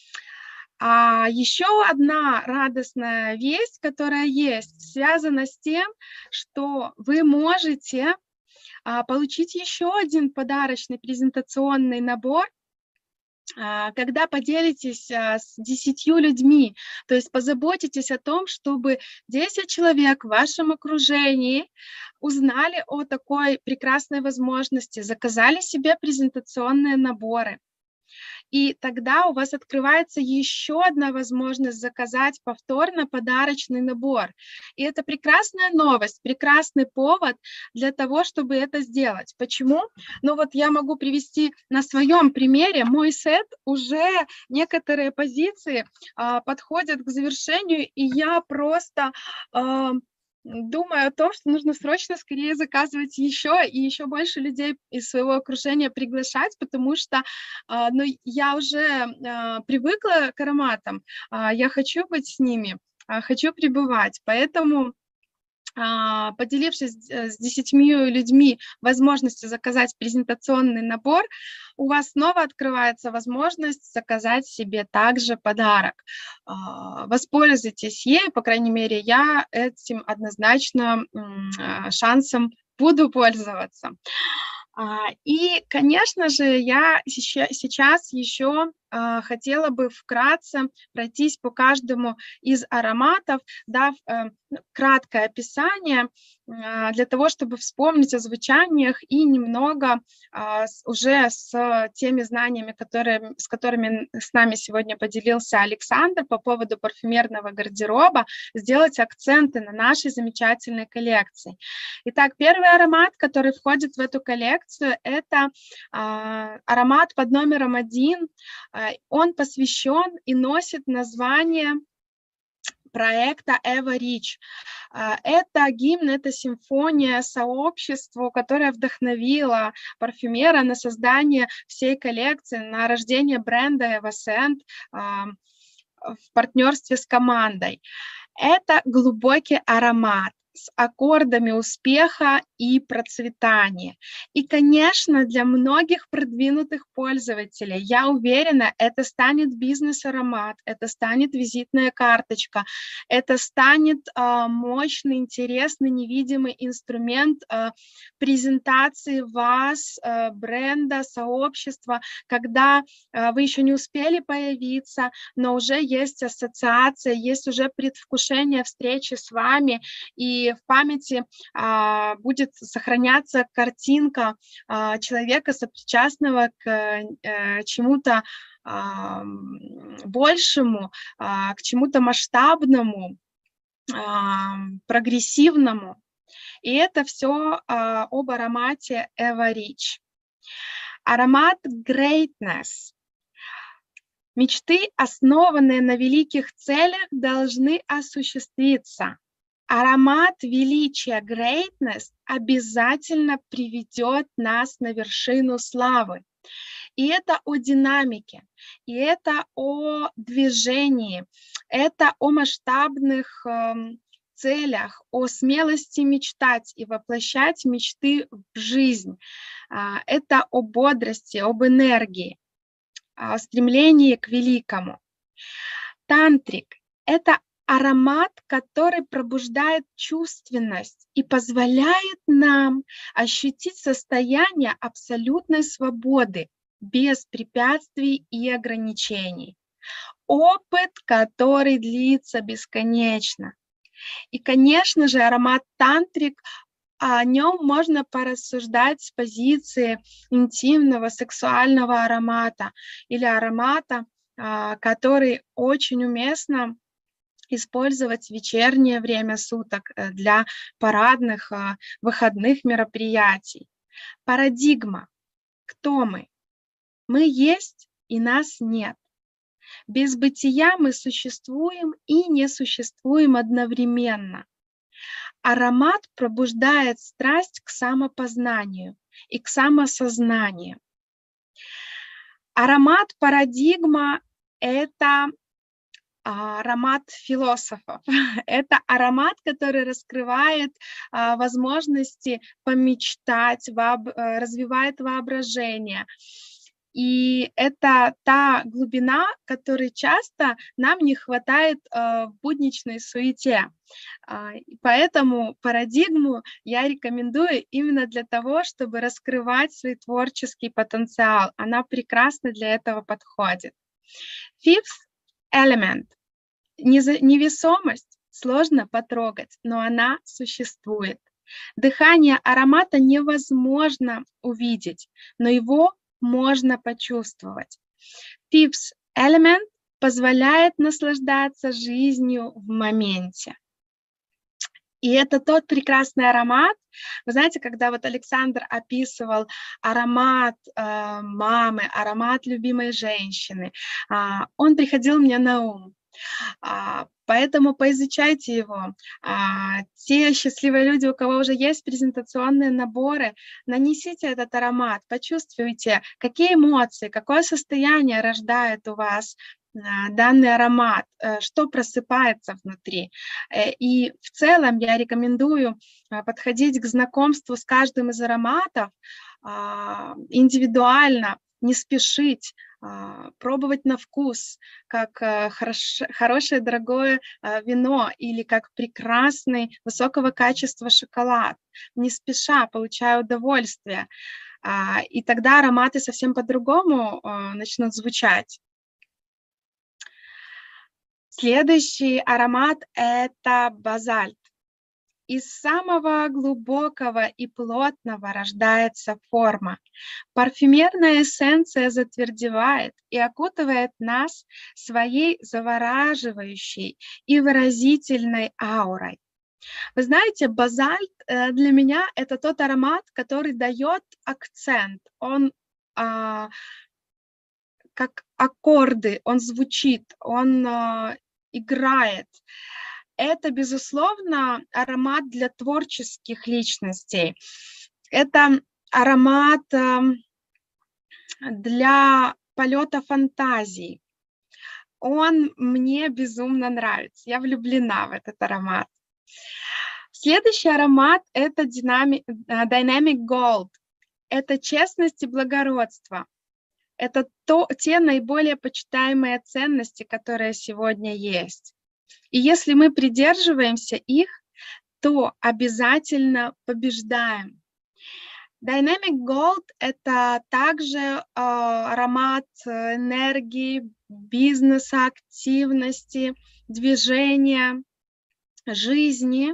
Еще одна радостная весть, которая есть, связана с тем, что вы можете получить еще один подарочный презентационный набор когда поделитесь с 10 людьми, то есть позаботитесь о том, чтобы 10 человек в вашем окружении узнали о такой прекрасной возможности, заказали себе презентационные наборы. И тогда у вас открывается еще одна возможность заказать повторно подарочный набор. И это прекрасная новость, прекрасный повод для того, чтобы это сделать. Почему? Ну вот я могу привести на своем примере. Мой сет уже некоторые позиции подходят к завершению, и я просто... думаю о том, что нужно срочно скорее заказывать еще и еще больше людей из своего окружения приглашать, потому что ну, я уже привыкла к ароматам, я хочу быть с ними, хочу пребывать, поэтому поделившись с 10 людьми возможностью заказать презентационный набор, у вас снова открывается возможность заказать себе также подарок. Воспользуйтесь ею, по крайней мере, я этим однозначно шансом буду пользоваться. И, конечно же, я сейчас еще хотела бы вкратце пройтись по каждому из ароматов, дав краткое описание для того, чтобы вспомнить о звучаниях и немного уже с теми знаниями, с которыми с нами сегодня поделился Александр по поводу парфюмерного гардероба, сделать акценты на нашей замечательной коллекции. Итак, первый аромат, который входит в эту коллекцию, это аромат под номером 1. Он посвящен и носит название проекта Eva Rich. Это гимн, это симфония сообществу, которая вдохновила парфюмера на создание всей коллекции, на рождение бренда Eva Scent в партнерстве с командой. Это глубокий аромат с аккордами успеха и процветания. И, конечно, для многих продвинутых пользователей, я уверена, это станет бизнес-аромат, это станет визитная карточка, это станет мощный, интересный, невидимый инструмент презентации вас, бренда, сообщества, когда вы еще не успели появиться, но уже есть ассоциация, есть уже предвкушение встречи с вами, и в памяти будет сохраняться картинка человека, сопричастного к чему-то большему, к чему-то масштабному, прогрессивному. И это все об аромате Eva Rich. Аромат Greatness. Мечты, основанные на великих целях, должны осуществиться. Аромат величия Greatness обязательно приведет нас на вершину славы. И это о динамике, и это о движении, это о масштабных целях, о смелости мечтать и воплощать мечты в жизнь. Это о бодрости, об энергии, о стремлении к великому. Тантрик – это аромат, который пробуждает чувственность и позволяет нам ощутить состояние абсолютной свободы, без препятствий и ограничений. Опыт, который длится бесконечно. И, конечно же, аромат тантрик, о нем можно порассуждать с позиции интимного, сексуального аромата или аромата, который очень уместно использовать в вечернее время суток для парадных, выходных мероприятий. Парадигма. Кто мы? Мы есть, и нас нет. Без бытия мы существуем и не существуем одновременно. Аромат пробуждает страсть к самопознанию и к самосознанию. Аромат парадигма – это аромат философов. Это аромат, который раскрывает возможности помечтать, развивает воображение. И это та глубина, которой часто нам не хватает в будничной суете. И поэтому парадигму я рекомендую именно для того, чтобы раскрывать свой творческий потенциал. Она прекрасно для этого подходит. Fifth element. Невесомость сложно потрогать, но она существует. Дыхание аромата невозможно увидеть, но его можно почувствовать. Fifth element позволяет наслаждаться жизнью в моменте. И это тот прекрасный аромат. Вы знаете, когда вот Александр описывал аромат мамы, аромат любимой женщины, он приходил мне на ум. Поэтому поизучайте его. Те счастливые люди, у кого уже есть презентационные наборы, нанесите этот аромат, почувствуйте, какие эмоции, какое состояние рождает у вас данный аромат, что просыпается внутри. И в целом я рекомендую подходить к знакомству с каждым из ароматов индивидуально, не спешить, пробовать на вкус, как хорошее дорогое вино или как прекрасный высокого качества шоколад, не спеша, получая удовольствие. И тогда ароматы совсем по-другому начнут звучать. Следующий аромат – это базальт. Из самого глубокого и плотного рождается форма. Парфюмерная эссенция затвердевает и окутывает нас своей завораживающей и выразительной аурой. Вы знаете, базальт для меня – это тот аромат, который дает акцент. Он как аккорды, он звучит, он играет. Это, безусловно, аромат для творческих личностей. Это аромат для полета фантазий. Он мне безумно нравится. Я влюблена в этот аромат. Следующий аромат – это Dynamic Gold. Это честность и благородство. Это те наиболее почитаемые ценности, которые сегодня есть. И если мы придерживаемся их, то обязательно побеждаем. Dynamic Gold – это также аромат энергии, бизнеса, активности, движения, жизни.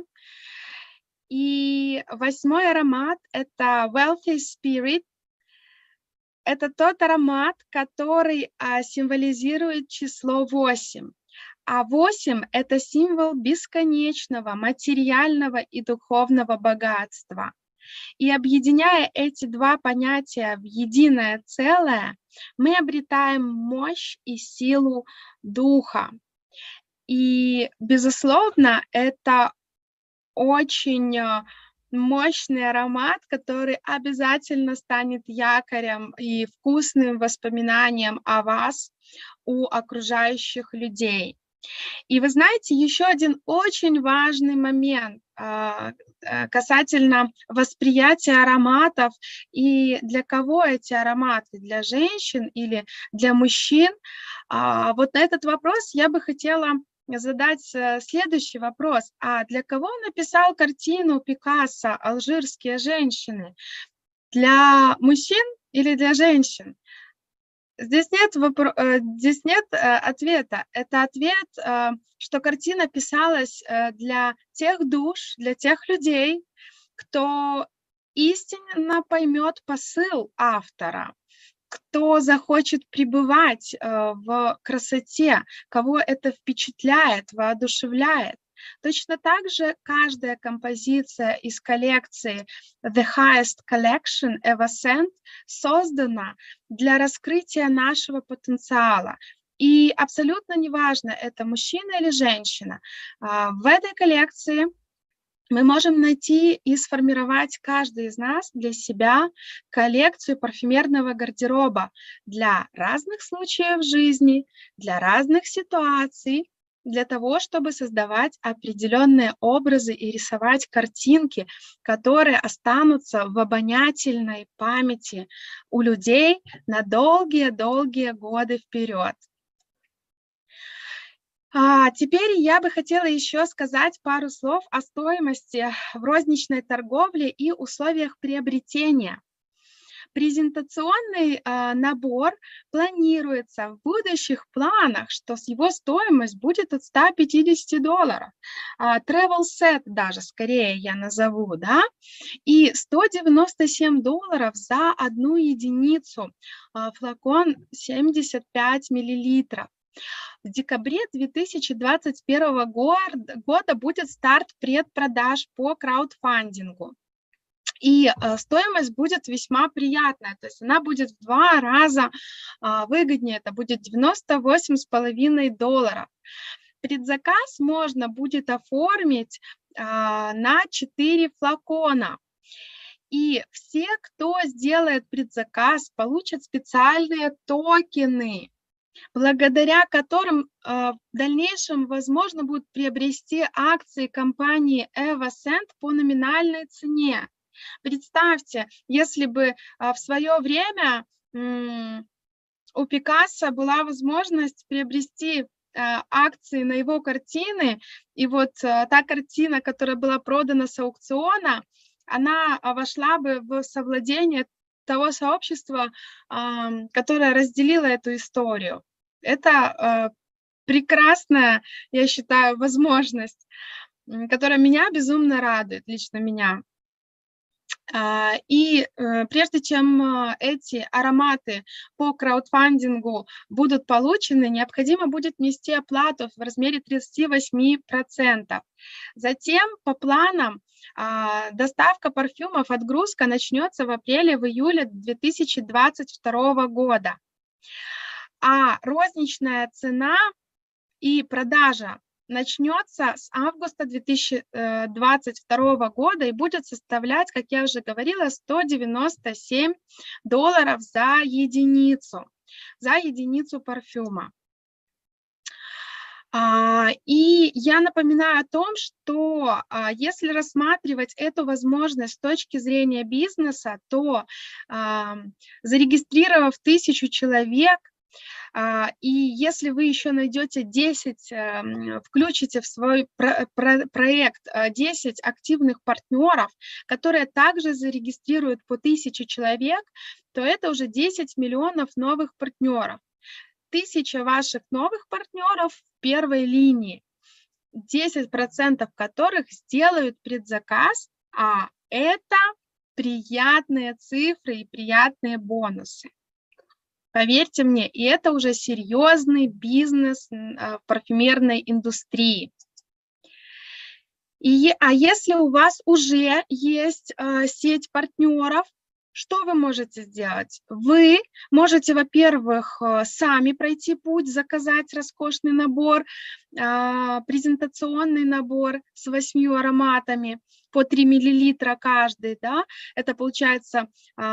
И 8-й аромат – это Wealthy Spirit. Это тот аромат, который символизирует число 8. А 8 – это символ бесконечного материального и духовного богатства. И объединяя эти два понятия в единое целое, мы обретаем мощь и силу духа. И, безусловно, это очень мощный аромат, который обязательно станет якорем и вкусным воспоминанием о вас у окружающих людей. И вы знаете, еще один очень важный момент касательно восприятия ароматов и для кого эти ароматы, для женщин или для мужчин. Вот на этот вопрос я бы хотела задать следующий вопрос. А для кого написал картину Пикассо «Алжирские женщины»? Для мужчин или для женщин? Здесь нет ответа. Это ответ, что картина писалась для тех душ, для тех людей, кто истинно поймет посыл автора, кто захочет пребывать в красоте, кого это впечатляет, воодушевляет. Точно так же каждая композиция из коллекции The Highest Collection Ever Sent создана для раскрытия нашего потенциала. И абсолютно неважно, это мужчина или женщина. В этой коллекции мы можем найти и сформировать каждый из нас для себя коллекцию парфюмерного гардероба для разных случаев жизни, для разных ситуаций, для того, чтобы создавать определенные образы и рисовать картинки, которые останутся в обонятельной памяти у людей на долгие-долгие годы вперед. Теперь я бы хотела еще сказать пару слов о стоимости в розничной торговле и условиях приобретения. Презентационный набор планируется в будущих планах, что его стоимость будет от $150. Travel set даже, скорее я назову, да, и $197 за одну единицу, флакон 75 миллилитров. В декабре 2021 года будет старт предпродаж по краудфандингу. И стоимость будет весьма приятная, то есть она будет в 2 раза выгоднее, это будет $98,5. Предзаказ можно будет оформить на 4 флакона. И все, кто сделает предзаказ, получат специальные токены, благодаря которым в дальнейшем возможно будет приобрести акции компании Evocent по номинальной цене. Представьте, если бы в свое время у Пикассо была возможность приобрести акции на его картины, и вот та картина, которая была продана с аукциона, она вошла бы в совладение того сообщества, которое разделило эту историю. Это прекрасная, я считаю, возможность, которая меня безумно радует, лично меня. И прежде чем эти ароматы по краудфандингу будут получены, необходимо будет внести оплату в размере 38%. Затем по планам доставка парфюмов, отгрузка начнется в апреле-июле 2022 года. А розничная цена и продажа начнется с августа 2022 года и будет составлять, как я уже говорила, $197 за единицу парфюма. И я напоминаю о том, что если рассматривать эту возможность с точки зрения бизнеса, то зарегистрировав 1000 человек, и если вы еще найдете 10, включите в свой проект 10 активных партнеров, которые также зарегистрируют по 1000 человек, то это уже 10 миллионов новых партнеров. 1000 ваших новых партнеров в первой линии, 10% которых сделают предзаказ, а это приятные цифры и приятные бонусы. Поверьте мне, и это уже серьезный бизнес в парфюмерной индустрии. А если у вас уже есть сеть партнеров, что вы можете сделать? Вы можете, во-первых, сами пройти путь, заказать роскошный набор, презентационный набор с 8 ароматами по 3 мл каждый, да? Это получается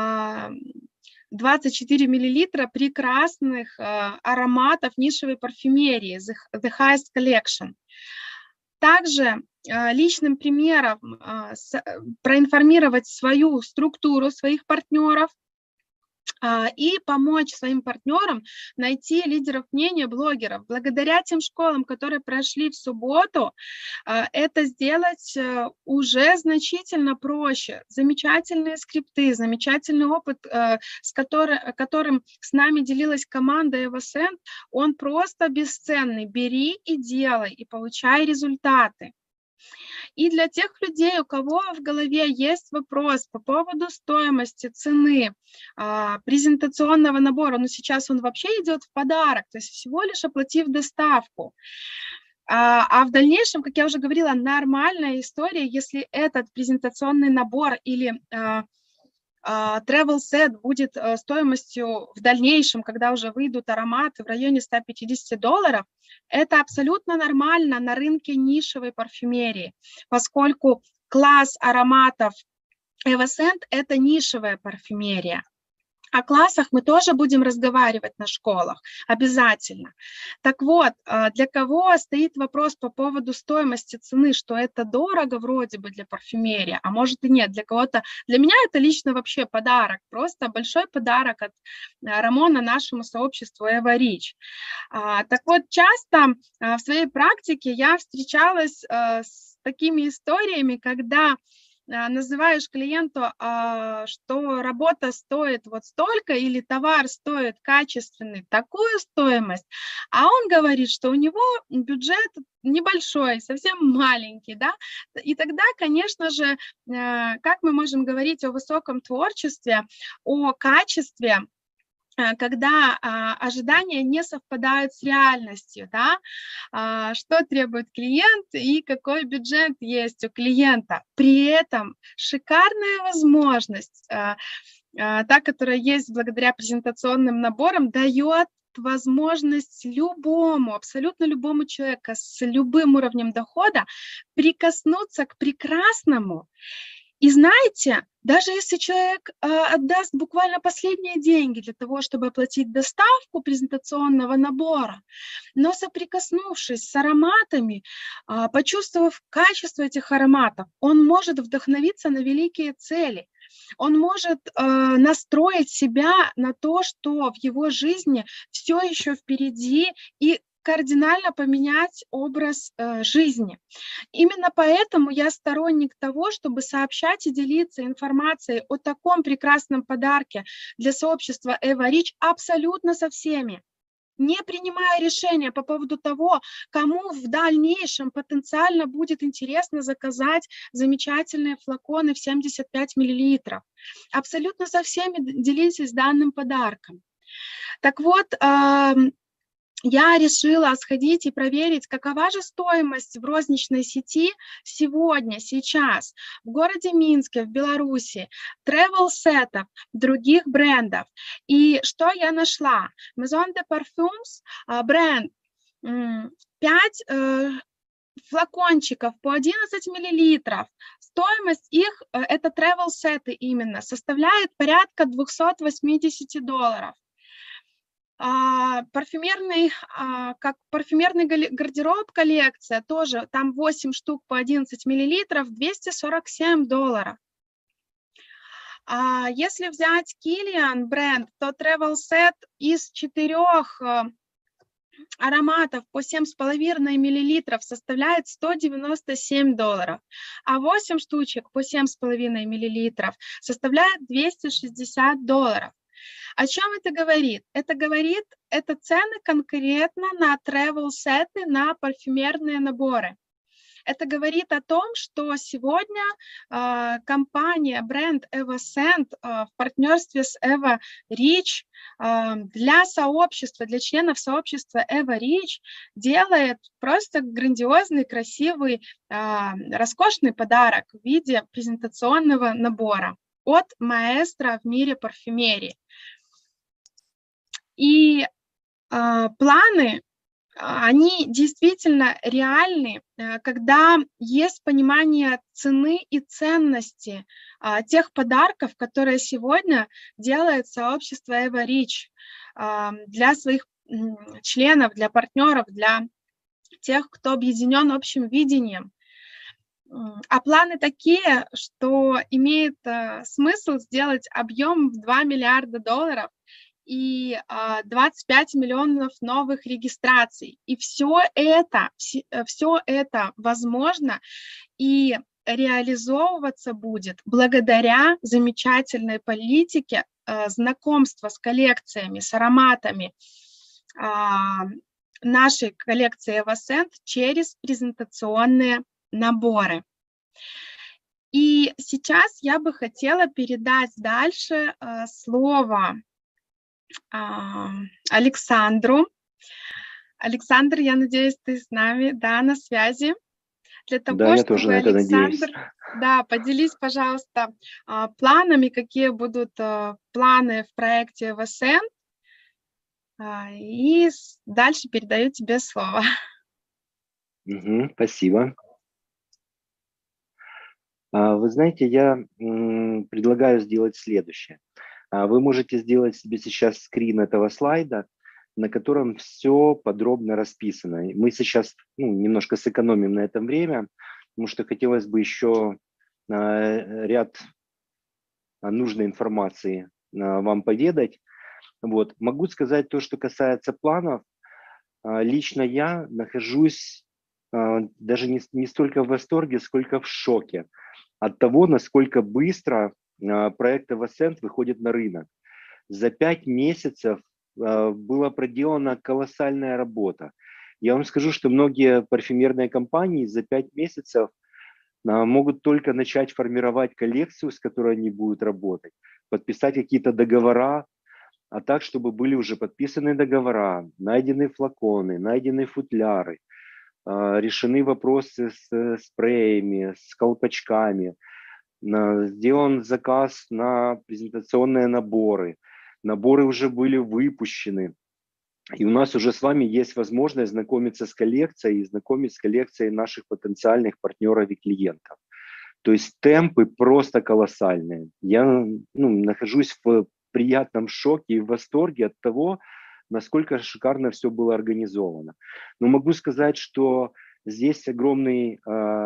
24 мл прекрасных ароматов нишевой парфюмерии, The Highest Collection. Также личным примером проинформировать свою структуру, своих партнеров и помочь своим партнерам найти лидеров мнения, блогеров. Благодаря тем школам, которые прошли в субботу, это сделать уже значительно проще. Замечательные скрипты, замечательный опыт, которым с нами делилась команда Evocent, он просто бесценный. Бери и делай, и получай результаты. И для тех людей, у кого в голове есть вопрос по поводу стоимости, цены презентационного набора, но сейчас он вообще идет в подарок, то есть всего лишь оплатив доставку. А в дальнейшем, как я уже говорила, нормальная история, если этот презентационный набор или travel set будет стоимостью в дальнейшем, когда уже выйдут ароматы в районе $150, это абсолютно нормально на рынке нишевой парфюмерии, поскольку класс ароматов Evocent – это нишевая парфюмерия. О классах мы тоже будем разговаривать на школах, обязательно. Так вот, для кого стоит вопрос по поводу стоимости цены, что это дорого вроде бы для парфюмерии, а может и нет, для кого-то, для меня это лично вообще подарок, просто большой подарок от Рамона нашему сообществу Эва Рич. Так вот, часто в своей практике я встречалась с такими историями, когда называешь клиенту, что работа стоит вот столько или товар стоит качественный такую стоимость, а он говорит, что у него бюджет небольшой, совсем маленький, да, и тогда, конечно же, как мы можем говорить о высоком творчестве, о качестве, когда ожидания не совпадают с реальностью, да, что требует клиент и какой бюджет есть у клиента. При этом шикарная возможность, та, которая есть благодаря презентационным наборам, дает возможность любому, абсолютно любому человеку с любым уровнем дохода прикоснуться к прекрасному. И знаете, даже если человек отдаст буквально последние деньги для того, чтобы оплатить доставку презентационного набора, но соприкоснувшись с ароматами, почувствовав качество этих ароматов, он может вдохновиться на великие цели. Он может настроить себя на то, что в его жизни все еще впереди, и кардинально поменять образ жизни. Именно поэтому я сторонник того, чтобы сообщать и делиться информацией о таком прекрасном подарке для сообщества Эва Рич абсолютно со всеми, не принимая решения по поводу того, кому в дальнейшем потенциально будет интересно заказать замечательные флаконы в 75 мл. Абсолютно со всеми делитесь данным подарком. Так вот, я решила сходить и проверить, какова же стоимость в розничной сети сегодня, сейчас, в городе Минске, в Беларуси, travel-сетов, других брендов. И что я нашла? Maison de Parfums, бренд, 5 флакончиков по 11 мл. Стоимость их, это travel-сеты именно, составляет порядка $280. Парфюмерный, как парфюмерный гардероб коллекция, тоже там 8 штук по 11 миллилитров, $247. Если взять Kilian бренд, то travel set из 4 ароматов по 7,5 миллилитров составляет $197, а 8 штучек по 7,5 миллилитров составляет $260. О чем это говорит? Это говорит, это цены конкретно на travel-сеты, на парфюмерные наборы. Это говорит о том, что сегодня компания, бренд EvaScent в партнерстве с Eva Rich для сообщества, для членов сообщества Eva Rich делает просто грандиозный, красивый, роскошный подарок в виде презентационного набора от маэстро в мире парфюмерии. И планы, они действительно реальны, когда есть понимание цены и ценности тех подарков, которые сегодня делает сообщество Eva Rich для своих членов, для партнеров, для тех, кто объединен общим видением. А планы такие, что имеет смысл сделать объем в $2 миллиарда и 25 миллионов новых регистраций. И все это возможно и реализовываться будет благодаря замечательной политике знакомства с коллекциями, с ароматами нашей коллекции EvaScent через презентационные наборы. И сейчас я бы хотела передать дальше слово Александру. Александр, я надеюсь, ты с нами, да, на связи. Для того, да, я тоже на это надеюсь. Да, поделись, пожалуйста, планами, какие будут планы в проекте EvaScent. И дальше передаю тебе слово. Спасибо. Вы знаете, я предлагаю сделать следующее. Вы можете сделать себе сейчас скрин этого слайда, на котором все подробно расписано. Мы сейчас немножко сэкономим на этом время, потому что хотелось бы еще ряд нужной информации вам поведать. Вот. Могу сказать то, что касается планов. Лично я нахожусь даже не столько в восторге, сколько в шоке от того, насколько быстро проект Evascent выходит на рынок. За 5 месяцев была проделана колоссальная работа. Я вам скажу, что многие парфюмерные компании за 5 месяцев могут только начать формировать коллекцию, с которой они будут работать, подписать какие-то договора, а так, чтобы были уже подписаны договора, найдены флаконы, найдены футляры, решены вопросы с спреями, с колпачками, сделан заказ на презентационные наборы, наборы уже были выпущены. И у нас уже с вами есть возможность знакомиться с коллекцией и знакомить с коллекцией наших потенциальных партнеров и клиентов. То есть темпы просто колоссальные. Я нахожусь в приятном шоке и в восторге от того, насколько шикарно все было организовано. Но могу сказать, что здесь огромный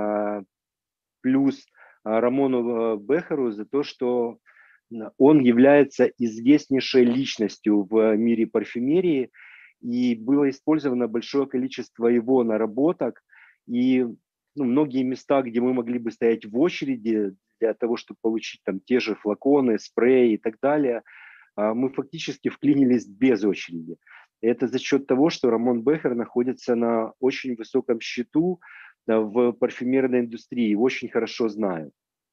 плюс Рамону Бехеру за то, что он является известнейшей личностью в мире парфюмерии, и было использовано большое количество его наработок, и многие места, где мы могли бы стоять в очереди для того, чтобы получить там те же флаконы, спреи и так далее, мы фактически вклинились без очереди. Это за счет того, что Рамон Бехер находится на очень высоком счету в парфюмерной индустрии, очень хорошо знаю.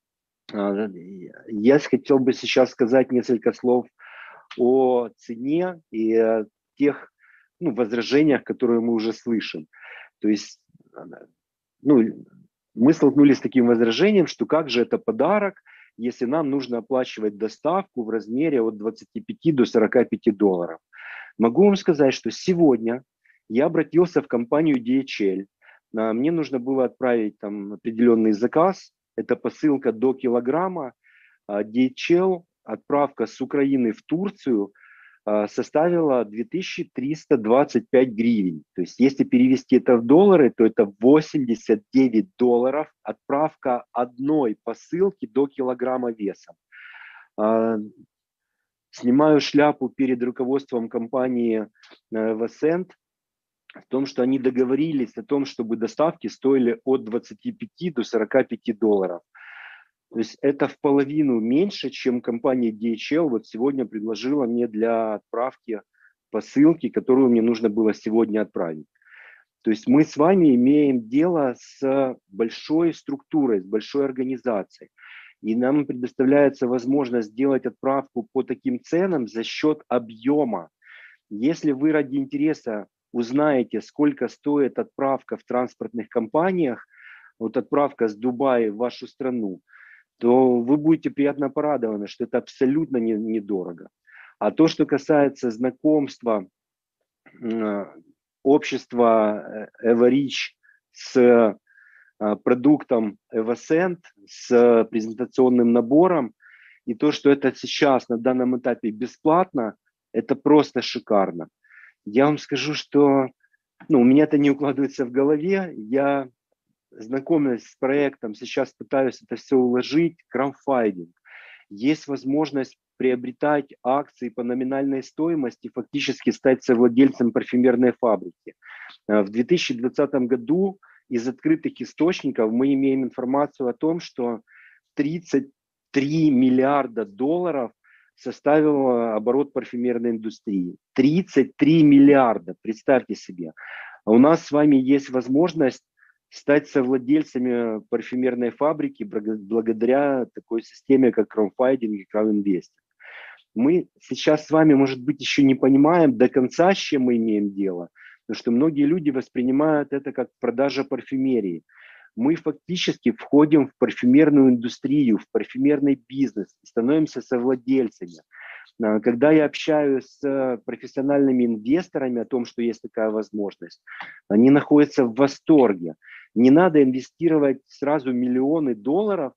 Я хотел бы сейчас сказать несколько слов о цене и о тех возражениях, которые мы уже слышим. То есть мы столкнулись с таким возражением, что как же это подарок, если нам нужно оплачивать доставку в размере от 25 до 45 долларов. Могу вам сказать, что сегодня я обратился в компанию DHL. Мне нужно было отправить там определенный заказ. Это посылка до килограмма. DHL, отправка с Украины в Турцию составила 2325 гривен. То есть если перевести это в доллары, то это 89 долларов отправка одной посылки до килограмма весом. Снимаю шляпу перед руководством компании Evascent в том, что они договорились о том, чтобы доставки стоили от 25 до 45 долларов. То есть это в половину меньше, чем компания DHL вот сегодня предложила мне для отправки посылки, которую мне нужно было сегодня отправить. То есть мы с вами имеем дело с большой структурой, с большой организацией. И нам предоставляется возможность сделать отправку по таким ценам за счет объема. Если вы ради интереса узнаете, сколько стоит отправка в транспортных компаниях, вот отправка с Дубая в вашу страну, то вы будете приятно порадованы, что это абсолютно недорого. А то, что касается знакомства общества Everich с продуктом Evascent, с презентационным набором, и то, что это сейчас на данном этапе бесплатно, это просто шикарно. Я вам скажу, что у меня это не укладывается в голове. Я, знакомясь с проектом, сейчас пытаюсь это все уложить. Краудфандинг. Есть возможность приобретать акции по номинальной стоимости, фактически стать совладельцем парфюмерной фабрики. В 2020 году из открытых источников мы имеем информацию о том, что 33 миллиарда долларов составил оборот парфюмерной индустрии. 33 миллиарда, представьте себе. А у нас с вами есть возможность стать совладельцами парфюмерной фабрики благодаря такой системе, как краудфандинг и краудинвестинг. Мы сейчас с вами, может быть, еще не понимаем до конца, с чем мы имеем дело, потому что многие люди воспринимают это как продажа парфюмерии. Мы фактически входим в парфюмерную индустрию, в парфюмерный бизнес, становимся совладельцами. Когда я общаюсь с профессиональными инвесторами о том, что есть такая возможность, они находятся в восторге. Не надо инвестировать сразу миллионы долларов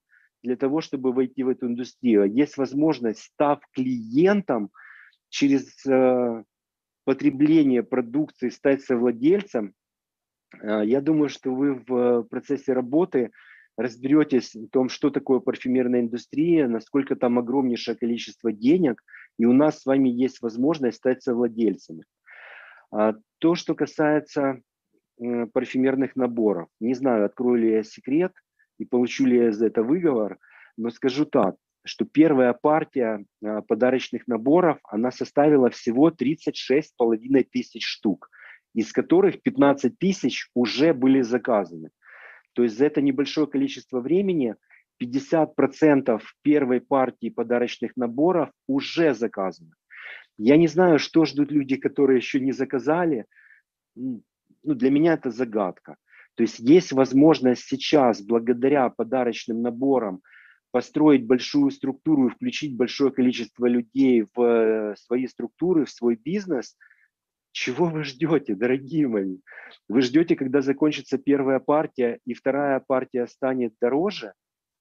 для того, чтобы войти в эту индустрию. Есть возможность, став клиентом, через потребление продукции стать совладельцем. Я думаю, что вы в процессе работы разберетесь в том, что такое парфюмерная индустрия, насколько там огромнейшее количество денег, и у нас с вами есть возможность стать совладельцами. То, что касается парфюмерных наборов, не знаю, открою ли я секрет и получу ли я за это выговор, но скажу так, что первая партия подарочных наборов, она составила всего 36,5 тысяч штук, из которых 15 тысяч уже были заказаны. То есть за это небольшое количество времени 50% первой партии подарочных наборов уже заказано. Я не знаю, что ждут люди, которые еще не заказали. Ну, для меня это загадка. То есть возможность сейчас, благодаря подарочным наборам, построить большую структуру и включить большое количество людей в свои структуры, в свой бизнес. Чего вы ждете, дорогие мои? Вы ждете, когда закончится первая партия и вторая партия станет дороже?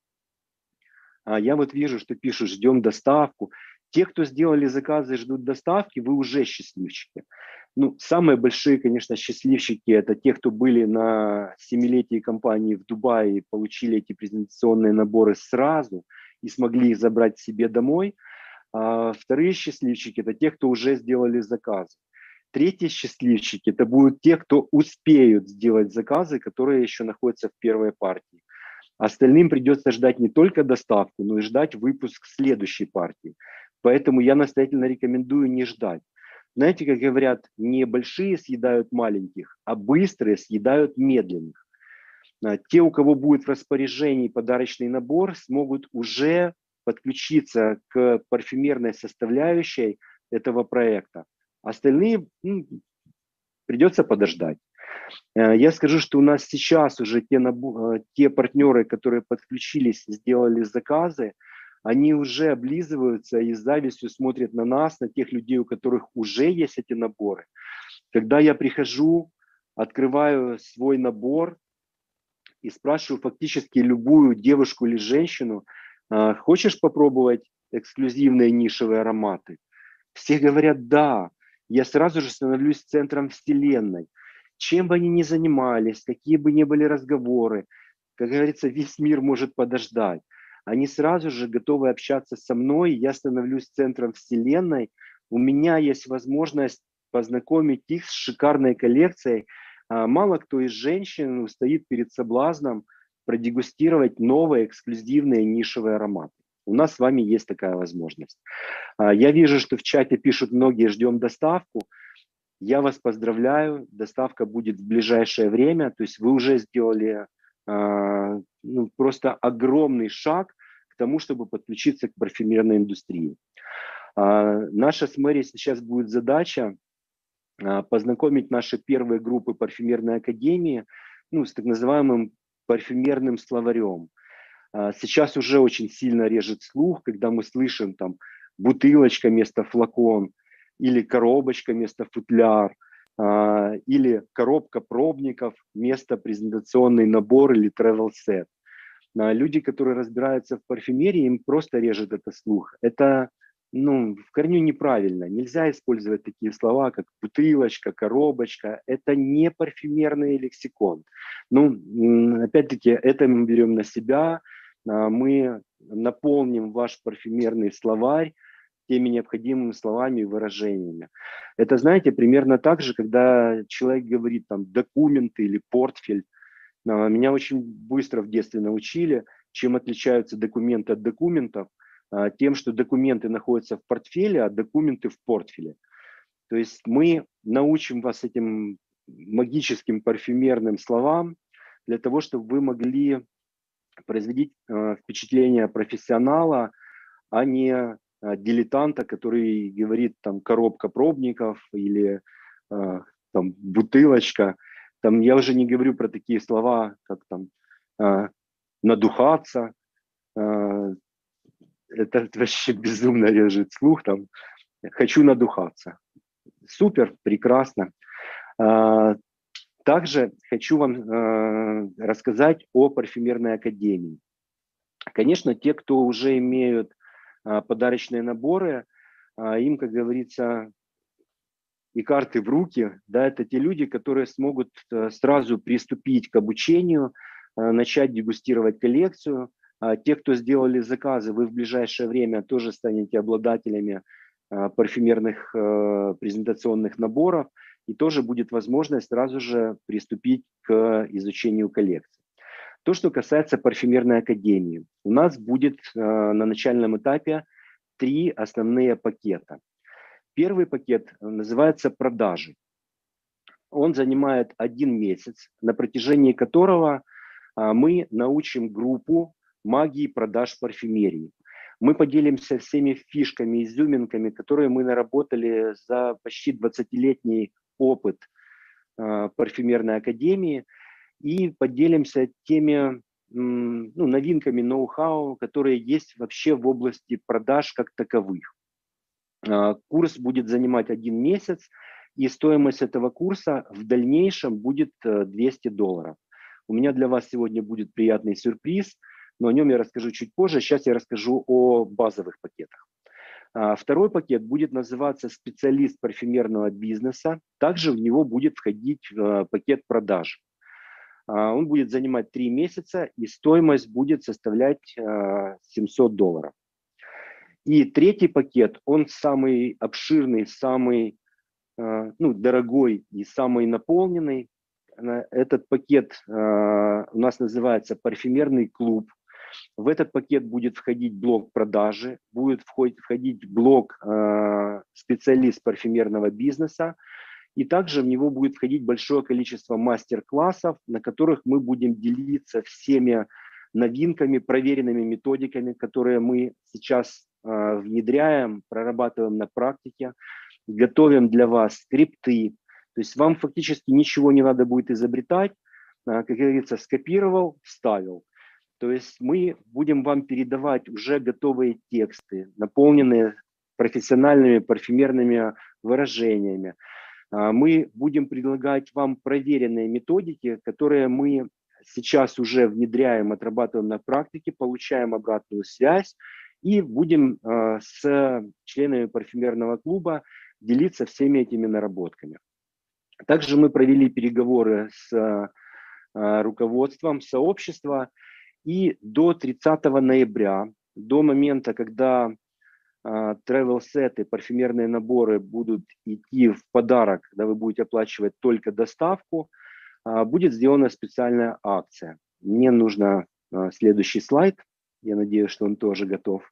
Я вот вижу, что пишут, ждем доставку. Те, кто сделали заказы и ждут доставки, вы уже счастливчики. Ну, самые большие, конечно, счастливчики – это те, кто были на 7-летии компании в Дубае и получили эти презентационные наборы сразу и смогли их забрать себе домой. А вторые счастливчики – это те, кто уже сделали заказы. Третьи счастливчики – это будут те, кто успеют сделать заказы, которые еще находятся в первой партии. Остальным придется ждать не только доставку, но и ждать выпуск следующей партии. Поэтому я настоятельно рекомендую не ждать. Знаете, как говорят, не большие съедают маленьких, а быстрые съедают медленных. Те, у кого будет в распоряжении подарочный набор, смогут уже подключиться к парфюмерной составляющей этого проекта. Остальные придется подождать. Я скажу, что у нас сейчас уже те партнеры, которые подключились, сделали заказы, они уже облизываются и с завистью смотрят на нас, на тех людей, у которых уже есть эти наборы. Когда я прихожу, открываю свой набор и спрашиваю фактически любую девушку или женщину, хочешь попробовать эксклюзивные нишевые ароматы? Все говорят «да». Я сразу же становлюсь центром вселенной. Чем бы они ни занимались, какие бы ни были разговоры, как говорится, весь мир может подождать. Они сразу же готовы общаться со мной, я становлюсь центром вселенной. У меня есть возможность познакомить их с шикарной коллекцией. Мало кто из женщин устоит перед соблазном продегустировать новые эксклюзивные нишевые ароматы. У нас с вами есть такая возможность. Я вижу, что в чате пишут многие, ждем доставку. Я вас поздравляю, доставка будет в ближайшее время. То есть вы уже сделали просто огромный шаг к тому, чтобы подключиться к парфюмерной индустрии. Наша с Мэри сейчас будет задача познакомить наши первые группы парфюмерной академии с так называемым парфюмерным словарем. Сейчас уже очень сильно режет слух, когда мы слышим там бутылочка вместо флакон, или коробочка вместо футляр, или коробка пробников вместо презентационный набор или travel set. Люди, которые разбираются в парфюмерии, им просто режет это слух. Это в корню неправильно. Нельзя использовать такие слова, как бутылочка, коробочка. Это не парфюмерный лексикон. Опять-таки, это мы берем на себя. Мы наполним ваш парфюмерный словарь теми необходимыми словами и выражениями. Это, знаете, примерно так же, когда человек говорит там документы или портфель. Меня очень быстро в детстве научили, чем отличаются документы от документов. Тем, что документы находятся в портфеле, а документы в портфеле. То есть мы научим вас этим магическим парфюмерным словам для того, чтобы вы могли производить впечатление профессионала, а не дилетанта, который говорит там коробка пробников или там бутылочка. Там я уже не говорю про такие слова, как там надухаться. Это вообще безумно режет слух. Там хочу надухаться. Супер, прекрасно. Также хочу вам рассказать о парфюмерной академии. Конечно, те, кто уже имеют подарочные наборы, им, как говорится, и карты в руки, да, это те люди, которые смогут сразу приступить к обучению, начать дегустировать коллекцию. Те, кто сделали заказы, вы в ближайшее время тоже станете обладателями парфюмерных презентационных наборов, и тоже будет возможность сразу же приступить к изучению коллекции. То, что касается парфюмерной академии, у нас будет на начальном этапе 3 основные пакета. Первый пакет называется «Продажи». Он занимает 1 месяц, на протяжении которого мы научим группу магии продаж парфюмерии. Мы поделимся всеми фишками, изюминками, которые мы наработали за почти 20-летний опыт парфюмерной академии, и поделимся теми новинками, ноу-хау, которые есть вообще в области продаж как таковых. Курс будет занимать 1 месяц, и стоимость этого курса в дальнейшем будет $200. У меня для вас сегодня будет приятный сюрприз, но о нем я расскажу чуть позже. Сейчас я расскажу о базовых пакетах. Второй пакет будет называться «Специалист парфюмерного бизнеса». Также в него будет входить пакет продаж. Он будет занимать 3 месяца, и стоимость будет составлять $700. И третий пакет, он самый обширный, самый дорогой и самый наполненный. Этот пакет у нас называется «Парфюмерный клуб». В этот пакет будет входить блок продажи, будет входить блок специалист парфюмерного бизнеса, и также в него будет входить большое количество мастер-классов, на которых мы будем делиться всеми новинками, проверенными методиками, которые мы сейчас внедряем, прорабатываем на практике, готовим для вас скрипты. То есть вам фактически ничего не надо будет изобретать, как говорится, скопировал, вставил. То есть мы будем вам передавать уже готовые тексты, наполненные профессиональными парфюмерными выражениями. Мы будем предлагать вам проверенные методики, которые мы сейчас уже внедряем, отрабатываем на практике, получаем обратную связь и будем с членами парфюмерного клуба делиться всеми этими наработками. Также мы провели переговоры с руководством сообщества, и до 30 ноября, до момента, когда travel-сеты, парфюмерные наборы будут идти в подарок, когда вы будете оплачивать только доставку, будет сделана специальная акция. Мне нужно следующий слайд. Я надеюсь, что он тоже готов.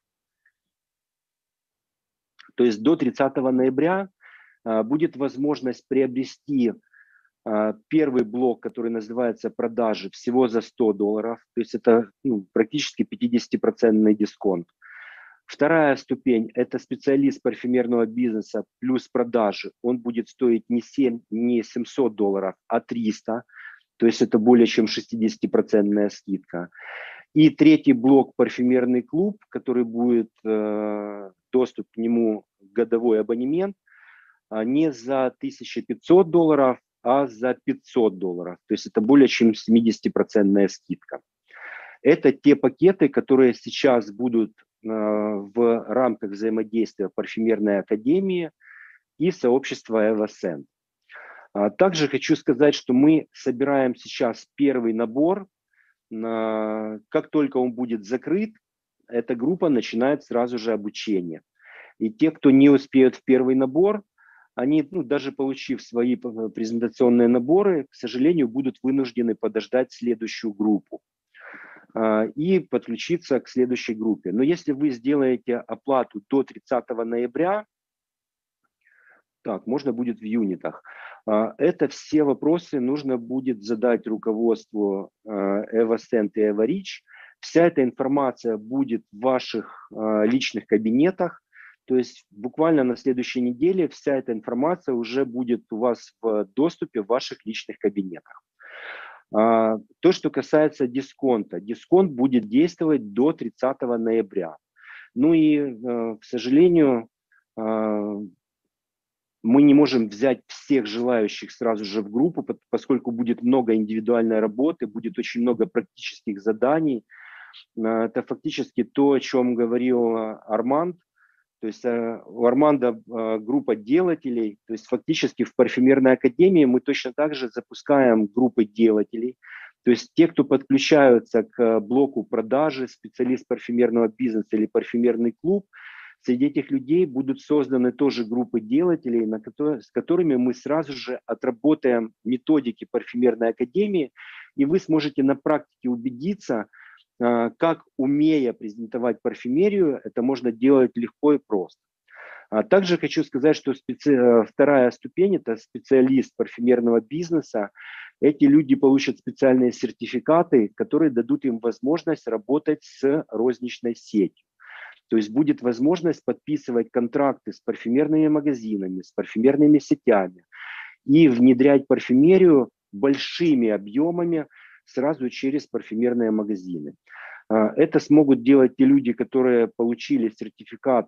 То есть до 30 ноября будет возможность приобрести первый блок, который называется «Продажи», всего за $100. То есть это практически 50% дисконт. Вторая ступень – это специалист парфюмерного бизнеса плюс продажи. Он будет стоить не $700, а $300. То есть это более чем 60% скидка. И третий блок – парфюмерный клуб, который будет доступ к нему годовой абонемент не за $1500, а за $500. То есть это более чем 70% скидка. Это те пакеты, которые сейчас будут в рамках взаимодействия парфюмерной академии и сообщества EvoScent. Также хочу сказать, что мы собираем сейчас первый набор. Как только он будет закрыт, эта группа начинает сразу же обучение. И те, кто не успеют в первый набор, они, даже получив свои презентационные наборы, к сожалению, будут вынуждены подождать следующую группу и подключиться к следующей группе. Но если вы сделаете оплату до 30 ноября, так, можно будет в юнитах, это все вопросы нужно будет задать руководству EvoScent и EvoReach. Вся эта информация будет в ваших личных кабинетах. То есть буквально на следующей неделе вся эта информация уже будет у вас в доступе в ваших личных кабинетах. То, что касается дисконта. Дисконт будет действовать до 30 ноября. Ну и, к сожалению, мы не можем взять всех желающих сразу же в группу, поскольку будет много индивидуальной работы, будет очень много практических заданий. Это фактически то, о чем говорил Арманд. То есть у Арманда группа делателей, то есть фактически в парфюмерной академии мы точно так же запускаем группы делателей. То есть те, кто подключаются к блоку продажи, специалист парфюмерного бизнеса или парфюмерный клуб, среди этих людей будут созданы тоже группы делателей, с которыми мы сразу же отработаем методики парфюмерной академии, и вы сможете на практике убедиться, как, умея презентовать парфюмерию, это можно делать легко и просто. Также хочу сказать, что вторая ступень – это специалист парфюмерного бизнеса. Эти люди получат специальные сертификаты, которые дадут им возможность работать с розничной сетью. То есть будет возможность подписывать контракты с парфюмерными магазинами, с парфюмерными сетями и внедрять парфюмерию большими объемами сразу через парфюмерные магазины. Это смогут делать те люди, которые получили сертификат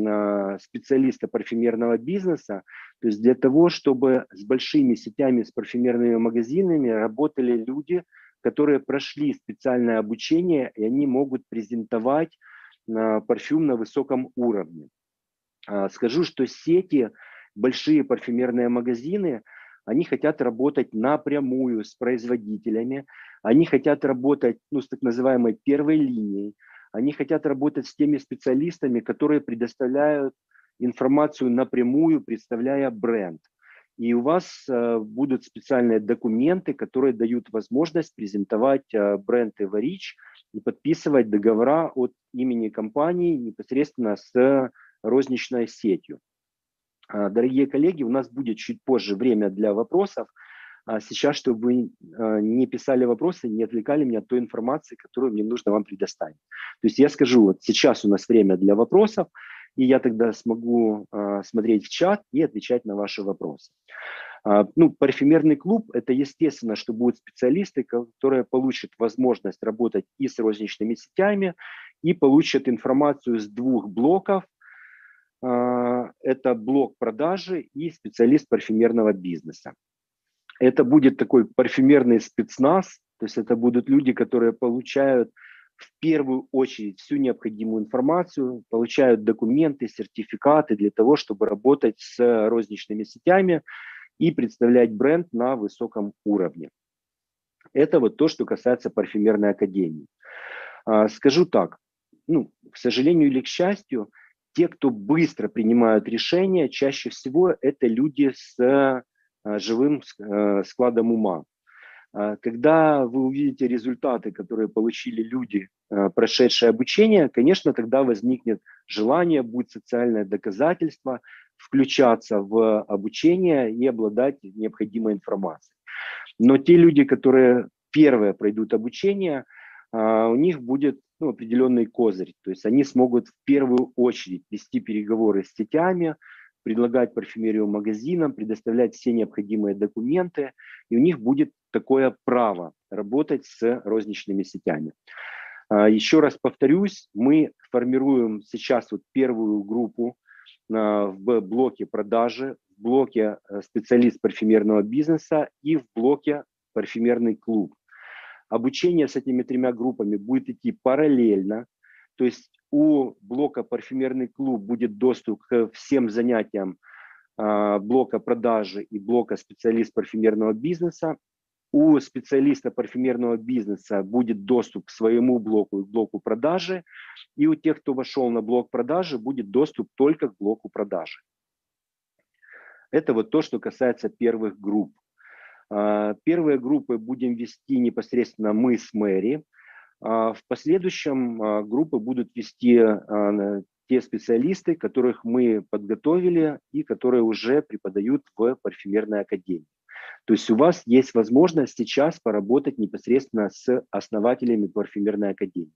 специалиста парфюмерного бизнеса, то есть для того, чтобы с большими сетями, с парфюмерными магазинами работали люди, которые прошли специальное обучение, и они могут презентовать парфюм на высоком уровне. Скажу, что сети, большие парфюмерные магазины, они хотят работать напрямую с производителями, они хотят работать с так называемой первой линией, они хотят работать с теми специалистами, которые предоставляют информацию напрямую, представляя бренд. И у вас будут специальные документы, которые дают возможность презентовать бренд Эварич и подписывать договора от имени компании непосредственно с розничной сетью. Дорогие коллеги, у нас будет чуть позже время для вопросов. Сейчас, чтобы вы не писали вопросы, не отвлекали меня от той информации, которую мне нужно вам предоставить. То есть я скажу, вот сейчас у нас время для вопросов, и я тогда смогу смотреть в чат и отвечать на ваши вопросы. Парфюмерный клуб – это естественно, что будут специалисты, которые получат возможность работать и с розничными сетями, и получат информацию с двух блоков. Это блок продажи и специалист парфюмерного бизнеса. Это будет такой парфюмерный спецназ, то есть это будут люди, которые получают в первую очередь всю необходимую информацию, получают документы, сертификаты для того, чтобы работать с розничными сетями и представлять бренд на высоком уровне. Это вот то, что касается парфюмерной академии. Скажу так, к сожалению или к счастью, те, кто быстро принимают решения, чаще всего это люди с живым складом ума. Когда вы увидите результаты, которые получили люди, прошедшие обучение, конечно, тогда возникнет желание, будет социальное доказательство включаться в обучение и обладать необходимой информацией. Но те люди, которые первые пройдут обучение, у них будет определенный козырь. То есть они смогут в первую очередь вести переговоры с сетями, предлагать парфюмерию магазинам, предоставлять все необходимые документы, и у них будет такое право работать с розничными сетями. Еще раз повторюсь, мы формируем сейчас первую группу в блоке продажи, в блоке специалист парфюмерного бизнеса и в блоке парфюмерный клуб. Обучение с этими тремя группами будет идти параллельно, то есть у блока парфюмерный клуб будет доступ к всем занятиям блока продажи и блока специалист парфюмерного бизнеса. У специалиста парфюмерного бизнеса будет доступ к своему блоку и к блоку продажи. И у тех, кто вошел на блок продажи, будет доступ только к блоку продажи. Это вот то, что касается первых групп. Первые группы будем вести непосредственно мы с Мэри. В последующем группы будут вести те специалисты, которых мы подготовили и которые уже преподают в парфюмерной академии. То есть у вас есть возможность сейчас поработать непосредственно с основателями парфюмерной академии.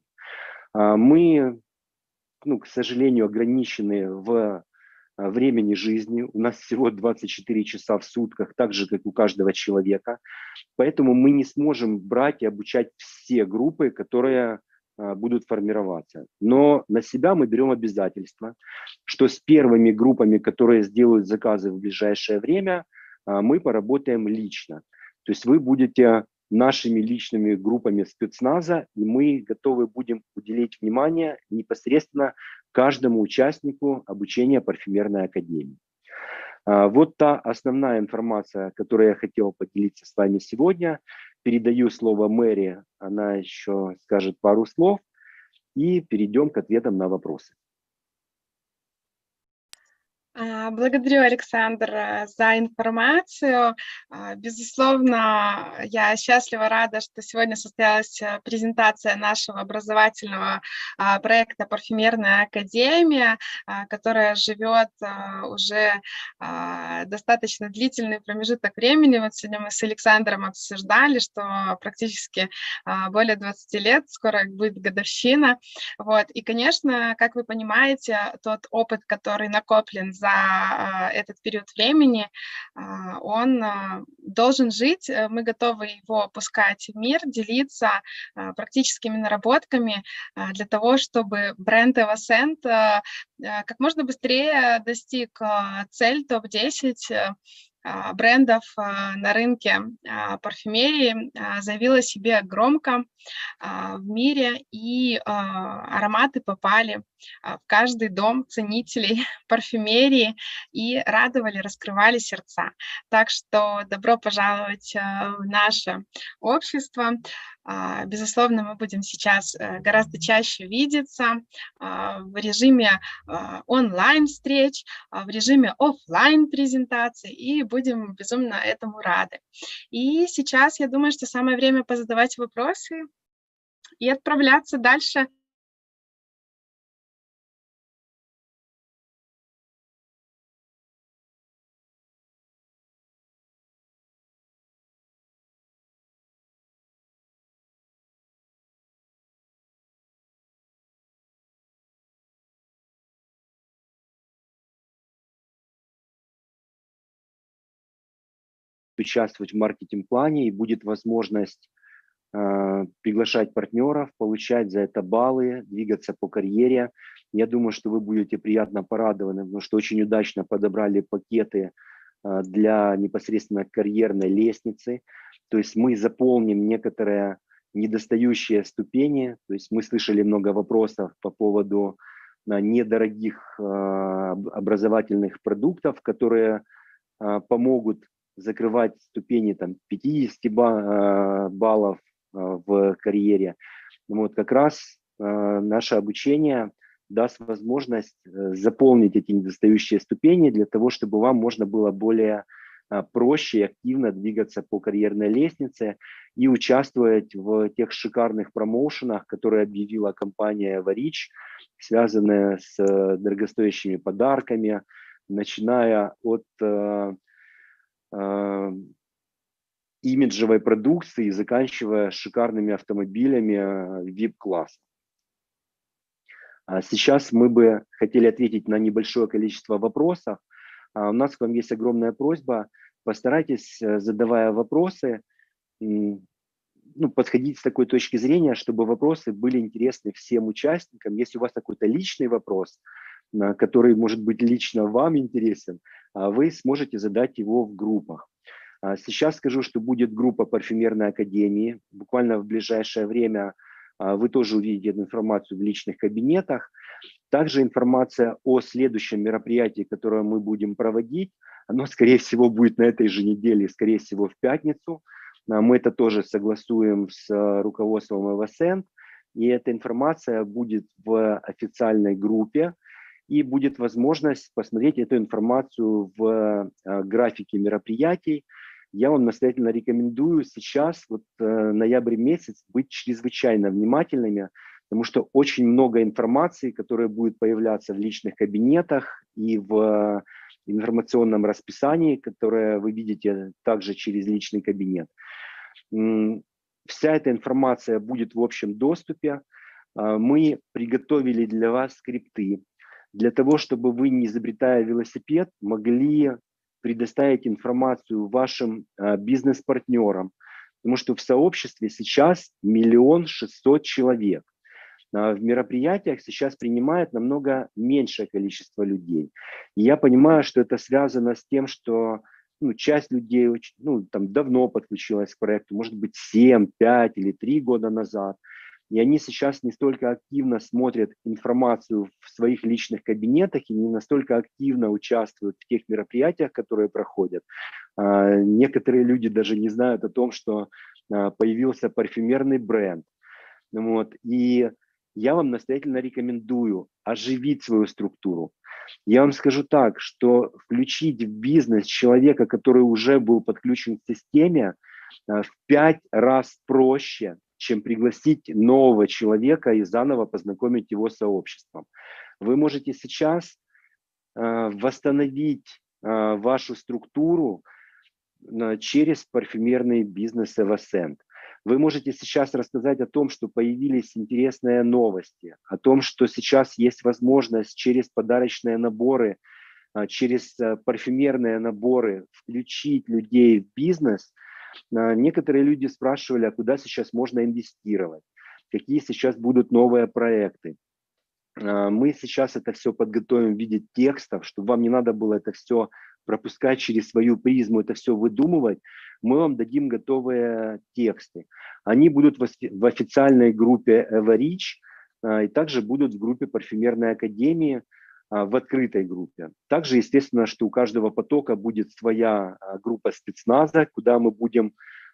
Мы, к сожалению, ограничены в времени жизни. У нас всего 24 часа в сутках, так же, как у каждого человека. Поэтому мы не сможем брать и обучать все группы, которые будут формироваться. Но на себя мы берем обязательство, что с первыми группами, которые сделают заказы в ближайшее время, мы поработаем лично. То есть вы будете нашими личными группами спецназа, и мы готовы будем уделить внимание непосредственно каждому участнику обучения парфюмерной академии. Вот та основная информация, которую я хотел поделиться с вами сегодня. Передаю слово Мэри, она еще скажет пару слов, и перейдем к ответам на вопросы. Благодарю, Александр, за информацию. Безусловно, я счастлива, рада, что сегодня состоялась презентация нашего образовательного проекта «Парфюмерная академия», которая живет уже достаточно длительный промежуток времени. Вот сегодня мы с Александром обсуждали, что практически более 20 лет, скоро будет годовщина. Вот. И, конечно, как вы понимаете, тот опыт, который накоплен за этот период времени, он должен жить. Мы готовы его пускать в мир, делиться практическими наработками для того, чтобы бренд Эвасент как можно быстрее достиг цель топ-10 брендов на рынке парфюмерии, заявил о себе громко в мире, и ароматы попали в каждый дом ценителей парфюмерии и радовали, раскрывали сердца. Так что добро пожаловать в наше общество. Безусловно, мы будем сейчас гораздо чаще видеться в режиме онлайн-встреч, в режиме офлайн-презентаций, и будем безумно этому рады. И сейчас, я думаю, что самое время позадавать вопросы и отправляться дальше. Участвовать в маркетинг-плане, и будет возможность приглашать партнеров, получать за это баллы, двигаться по карьере. Я думаю, что вы будете приятно порадованы, потому что очень удачно подобрали пакеты для непосредственно карьерной лестницы. То есть мы заполним некоторые недостающие ступени. То есть мы слышали много вопросов по поводу недорогих образовательных продуктов, которые помогут закрывать ступени там, 50 баллов в карьере. Вот как раз наше обучение даст возможность заполнить эти недостающие ступени для того, чтобы вам можно было более проще и активно двигаться по карьерной лестнице и участвовать в тех шикарных промоушенах, которые объявила компания Varich, связанные с дорогостоящими подарками, начиная от имиджевой продукции, заканчивая шикарными автомобилями VIP-класса. Сейчас мы бы хотели ответить на небольшое количество вопросов. У нас к вам есть огромная просьба. Постарайтесь, задавая вопросы, подходить с такой точки зрения, чтобы вопросы были интересны всем участникам. Если у вас какой-то личный вопрос, который, может быть, лично вам интересен, вы сможете задать его в группах. Сейчас скажу, что будет группа парфюмерной академии. Буквально в ближайшее время вы тоже увидите эту информацию в личных кабинетах. Также информация о следующем мероприятии, которое мы будем проводить, оно, скорее всего, будет на этой же неделе, скорее всего, в пятницу. Мы это тоже согласуем с руководством Эвасент. И эта информация будет в официальной группе. И будет возможность посмотреть эту информацию в графике мероприятий. Я вам настоятельно рекомендую сейчас, ноябрь месяц, быть чрезвычайно внимательными, потому что очень много информации, которая будет появляться в личных кабинетах и в информационном расписании, которое вы видите также через личный кабинет. Вся эта информация будет в общем доступе. Мы приготовили для вас скрипты, для того, чтобы вы, не изобретая велосипед, могли предоставить информацию вашим бизнес-партнерам, потому что в сообществе сейчас 1 600 000 человек. В мероприятиях сейчас принимает намного меньшее количество людей. И я понимаю, что это связано с тем, что часть людей там давно подключилась к проекту, может быть, 7, 5 или 3 года назад. И они сейчас не столько активно смотрят информацию в своих личных кабинетах и не настолько активно участвуют в тех мероприятиях, которые проходят. Некоторые люди даже не знают о том, что появился парфюмерный бренд. И я вам настоятельно рекомендую оживить свою структуру. Я вам скажу так, что включить в бизнес человека, который уже был подключен к системе, в 5 раз проще, чем пригласить нового человека и заново познакомить его с сообществом. Вы можете сейчас восстановить вашу структуру через парфюмерный бизнес Эвасент. Вы можете сейчас рассказать о том, что появились интересные новости, о том, что сейчас есть возможность через подарочные наборы, через парфюмерные наборы включить людей в бизнес. Некоторые люди спрашивали, а куда сейчас можно инвестировать, какие сейчас будут новые проекты. Мы сейчас это все подготовим в виде текстов, чтобы вам не надо было это все пропускать через свою призму, это все выдумывать. Мы вам дадим готовые тексты. Они будут в официальной группе EverReach и также будут в группе Парфюмерной академии, в открытой группе. Также, естественно, что у каждого потока будет своя группа спецназа, куда мы будем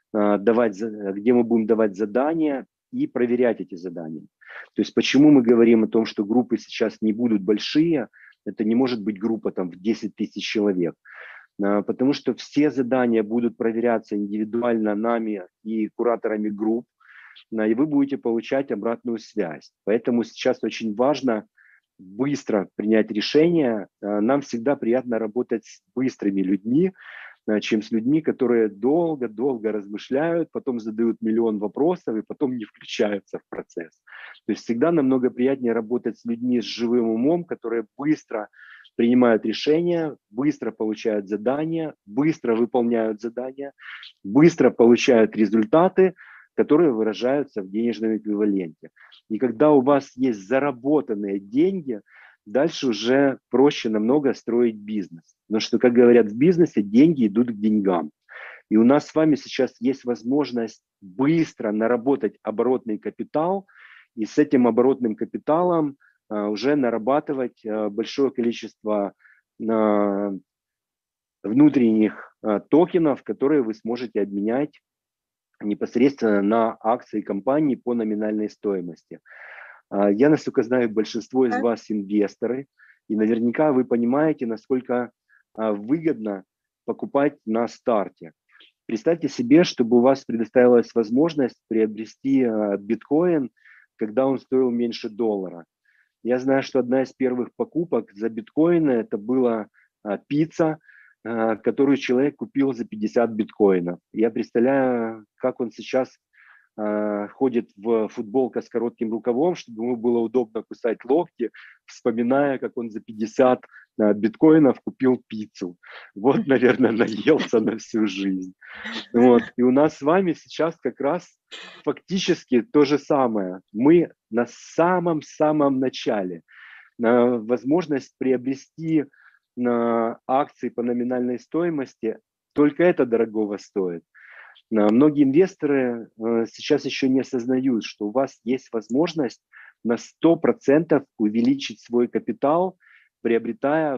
где мы будем давать задания и проверять эти задания. То есть почему мы говорим о том, что группы сейчас не будут большие, это не может быть группа там в 10 тысяч человек, потому что все задания будут проверяться индивидуально нами и кураторами групп, и вы будете получать обратную связь. Поэтому сейчас очень важно быстро принять решение. Нам всегда приятно работать с быстрыми людьми, чем с людьми, которые долго-долго размышляют, потом задают миллион вопросов и потом не включаются в процесс. То есть всегда намного приятнее работать с людьми с живым умом, которые быстро принимают решения, быстро получают задания, быстро выполняют задания, быстро получают результаты, которые выражаются в денежном эквиваленте. И когда у вас есть заработанные деньги, дальше уже проще намного строить бизнес. Потому что, как говорят в бизнесе, деньги идут к деньгам. И у нас с вами сейчас есть возможность быстро наработать оборотный капитал, и с этим оборотным капиталом уже нарабатывать большое количество внутренних токенов, которые вы сможете обменять непосредственно на акции компании по номинальной стоимости. Я, насколько знаю, большинство из вас инвесторы, и наверняка вы понимаете, насколько выгодно покупать на старте. Представьте себе, чтобы у вас предоставилась возможность приобрести биткоин, когда он стоил меньше $1. Я знаю, что одна из первых покупок за биткоины это была пицца, которую человек купил за 50 биткоинов. Я представляю, как он сейчас ходит в футболках с коротким рукавом, чтобы ему было удобно кусать локти, вспоминая, как он за 50 биткоинов купил пиццу. Вот, наверное, наелся на всю жизнь. И у нас с вами сейчас как раз фактически то же самое. Мы на самом-самом начале. Возможность приобрести акции по номинальной стоимости, только это дорогого стоит. Многие инвесторы сейчас еще не осознают, что у вас есть возможность на 100% увеличить свой капитал, приобретая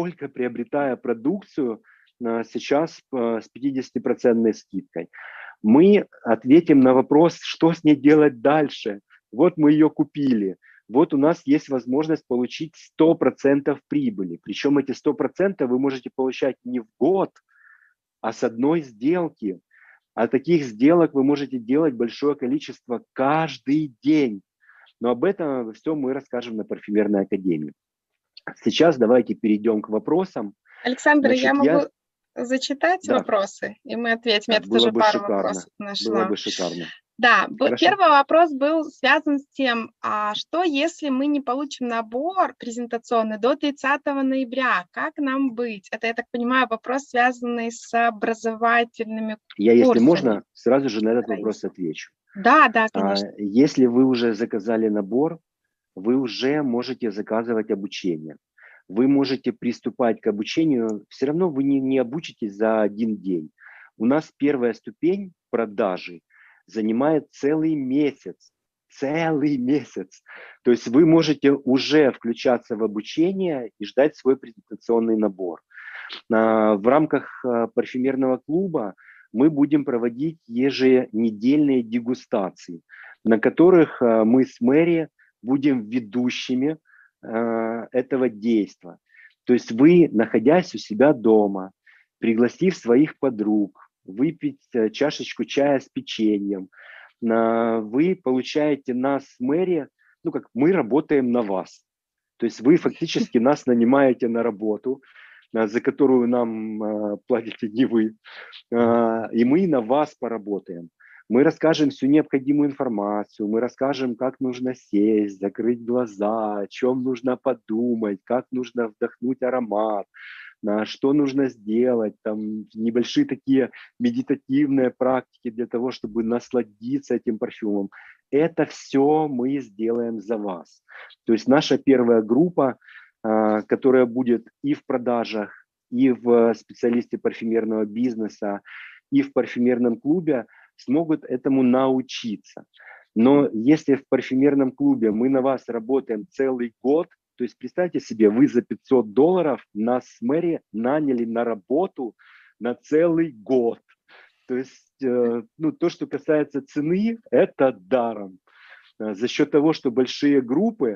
продукцию сейчас с 50% скидкой. Мы ответим на вопрос, что с ней делать дальше. Вот мы ее купили. Вот у нас есть возможность получить 100% прибыли. Причем эти 100% вы можете получать не в год, а с одной сделки. А таких сделок вы можете делать большое количество каждый день. Но об этом все мы расскажем на Парфюмерной академии. Сейчас давайте перейдем к вопросам. Александр, я могу зачитать вопросы, и мы ответим. Я тоже пару вопросов нашла. Было бы шикарно. Да, первый вопрос был связан с тем, что если мы не получим набор презентационный до 30 ноября, как нам быть? Это, я так понимаю, вопрос, связанный с образовательными курсами. Я, если можно, сразу же на этот вопрос отвечу. Да, конечно. Если вы уже заказали набор, вы уже можете заказывать обучение. вы можете приступать к обучению, все равно вы не обучитесь за один день. У нас первая ступень продажи занимает целый месяц. Целый месяц. То есть вы можете уже включаться в обучение и ждать свой презентационный набор. В рамках парфюмерного клуба мы будем проводить еженедельные дегустации, на которых мы с Мэри будем ведущими этого действия. То есть вы, находясь у себя дома, пригласив своих подруг, выпить чашечку чая с печеньем, вы получаете нас с Мэри, ну как мы работаем на вас. То есть вы фактически нас нанимаете на работу, за которую нам платите не вы, и мы на вас поработаем. Мы расскажем всю необходимую информацию, мы расскажем, как нужно сесть, закрыть глаза, о чем нужно подумать, как нужно вдохнуть аромат, что нужно сделать, там небольшие такие медитативные практики для того, чтобы насладиться этим парфюмом. Это все мы сделаем за вас. То есть наша первая группа, которая будет и в продажах, и в специалисте парфюмерного бизнеса, и в парфюмерном клубе, смогут этому научиться. Но если в парфюмерном клубе мы на вас работаем целый год, то есть представьте себе, вы за $500 нас с Мэри наняли на работу на целый год. То есть то, что касается цены, это даром. За счет того, что большие группы,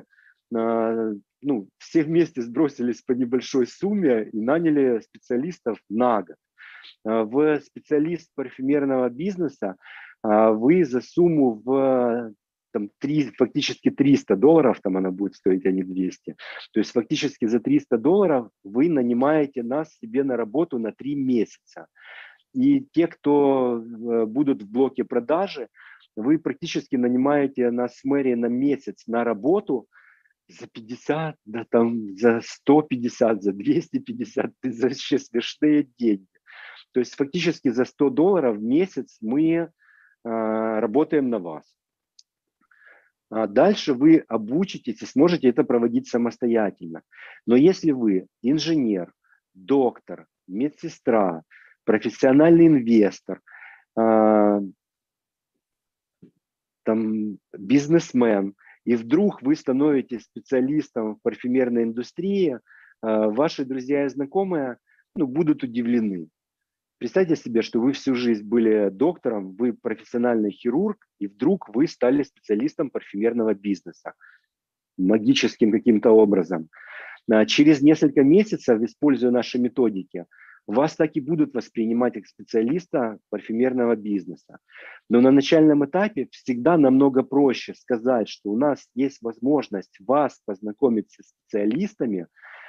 все вместе сбросились по небольшой сумме и наняли специалистов на год. В специалист парфюмерного бизнеса вы за сумму в фактически $300, там она будет стоить, а не 200. То есть фактически за $300 вы нанимаете нас себе на работу на 3 месяца. И те, кто будут в блоке продажи, вы практически нанимаете нас с Мэри на месяц на работу за 50, да, там, за 150, за 250, за вообще смешные деньги. То есть фактически за $100 в месяц мы работаем на вас. Дальше вы обучитесь и сможете это проводить самостоятельно. Но если вы инженер, доктор, медсестра, профессиональный инвестор, бизнесмен, и вдруг вы становитесь специалистом в парфюмерной индустрии, ваши друзья и знакомые будут удивлены. Представьте себе, что вы всю жизнь были доктором, вы профессиональный хирург, и вдруг вы стали специалистом парфюмерного бизнеса. Магическим каким-то образом. Через несколько месяцев, используя наши методики, вас так и будут воспринимать как специалиста парфюмерного бизнеса. Но на начальном этапе всегда намного проще сказать, что у нас есть возможность вас познакомить со специалистами.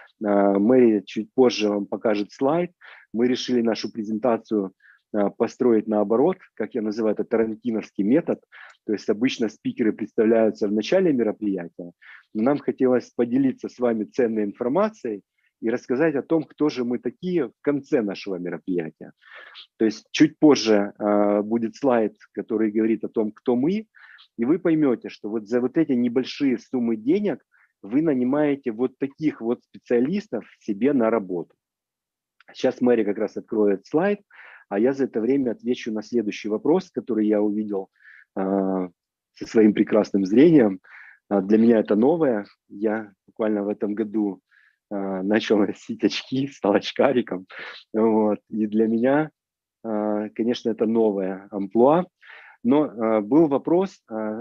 Мэри чуть позже вам покажет слайд. Мы решили нашу презентацию построить наоборот, как я называю это, тарантиновский метод. То есть обычно спикеры представляются в начале мероприятия, но нам хотелось поделиться с вами ценной информацией и рассказать о том, кто же мы такие в конце нашего мероприятия. То есть чуть позже будет слайд, который говорит о том, кто мы, и вы поймете, что вот за вот эти небольшие суммы денег вы нанимаете вот таких вот специалистов себе на работу. Сейчас Мэри как раз откроет слайд, а я за это время отвечу на следующий вопрос, который я увидел со своим прекрасным зрением. Для меня это новое. Я буквально в этом году начал носить очки, стал очкариком. Вот. И для меня, конечно, это новое амплуа. Но был вопрос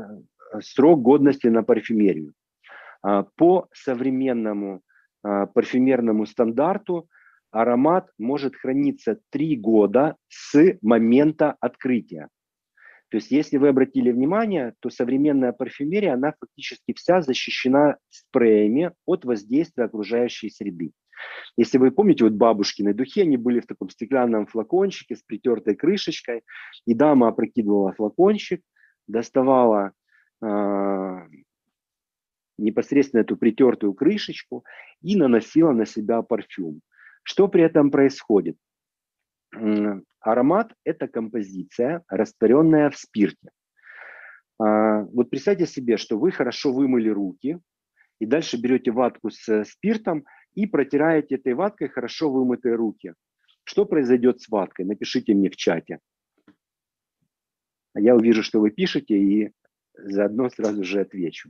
срок годности на парфюмерию. По современному парфюмерному стандарту аромат может храниться 3 года с момента открытия. То есть, если вы обратили внимание, то современная парфюмерия, она фактически вся защищена спреями от воздействия окружающей среды. Если вы помните, вот бабушкины духи, они были в таком стеклянном флакончике с притертой крышечкой, и дама опрокидывала флакончик, доставала непосредственно эту притертую крышечку и наносила на себя парфюм. Что при этом происходит? Аромат – это композиция, растворенная в спирте. Вот представьте себе, что вы хорошо вымыли руки, и дальше берете ватку с спиртом и протираете этой ваткой хорошо вымытые руки. Что произойдет с ваткой? Напишите мне в чате. Я увижу, что вы пишете, и заодно сразу же отвечу.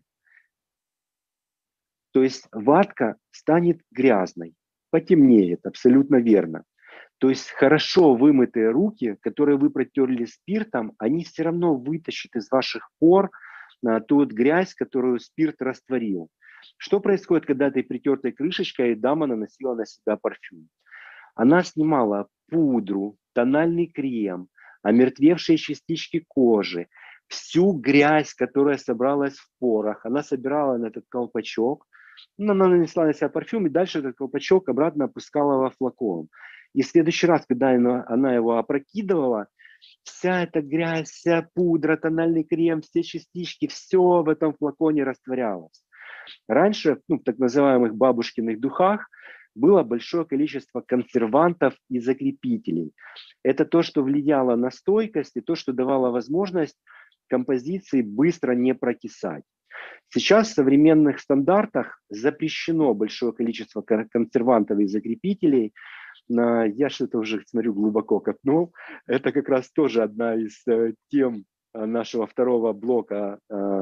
То есть ватка станет грязной, потемнеет, абсолютно верно. То есть хорошо вымытые руки, которые вы протерли спиртом, они все равно вытащат из ваших пор ту вот грязь, которую спирт растворил. Что происходит, когда этой притертой крышечкой дама наносила на себя парфюм? Она снимала пудру, тональный крем, омертвевшие частички кожи, всю грязь, которая собралась в порах. Она собирала на этот колпачок, она нанесла на себя парфюм, и дальше этот колпачок обратно опускала во флакон. И в следующий раз, когда она его опрокидывала, вся эта грязь, вся пудра, тональный крем, все частички, все в этом флаконе растворялось. Раньше, в так называемых бабушкиных духах, было большое количество консервантов и закрепителей. Это то, что влияло на стойкость и то, что давало возможность композиции быстро не прокисать. Сейчас в современных стандартах запрещено большое количество консервантов и закрепителей. Я что-то уже, смотрю, глубоко копнул. Это как раз тоже одна из тем нашего второго блока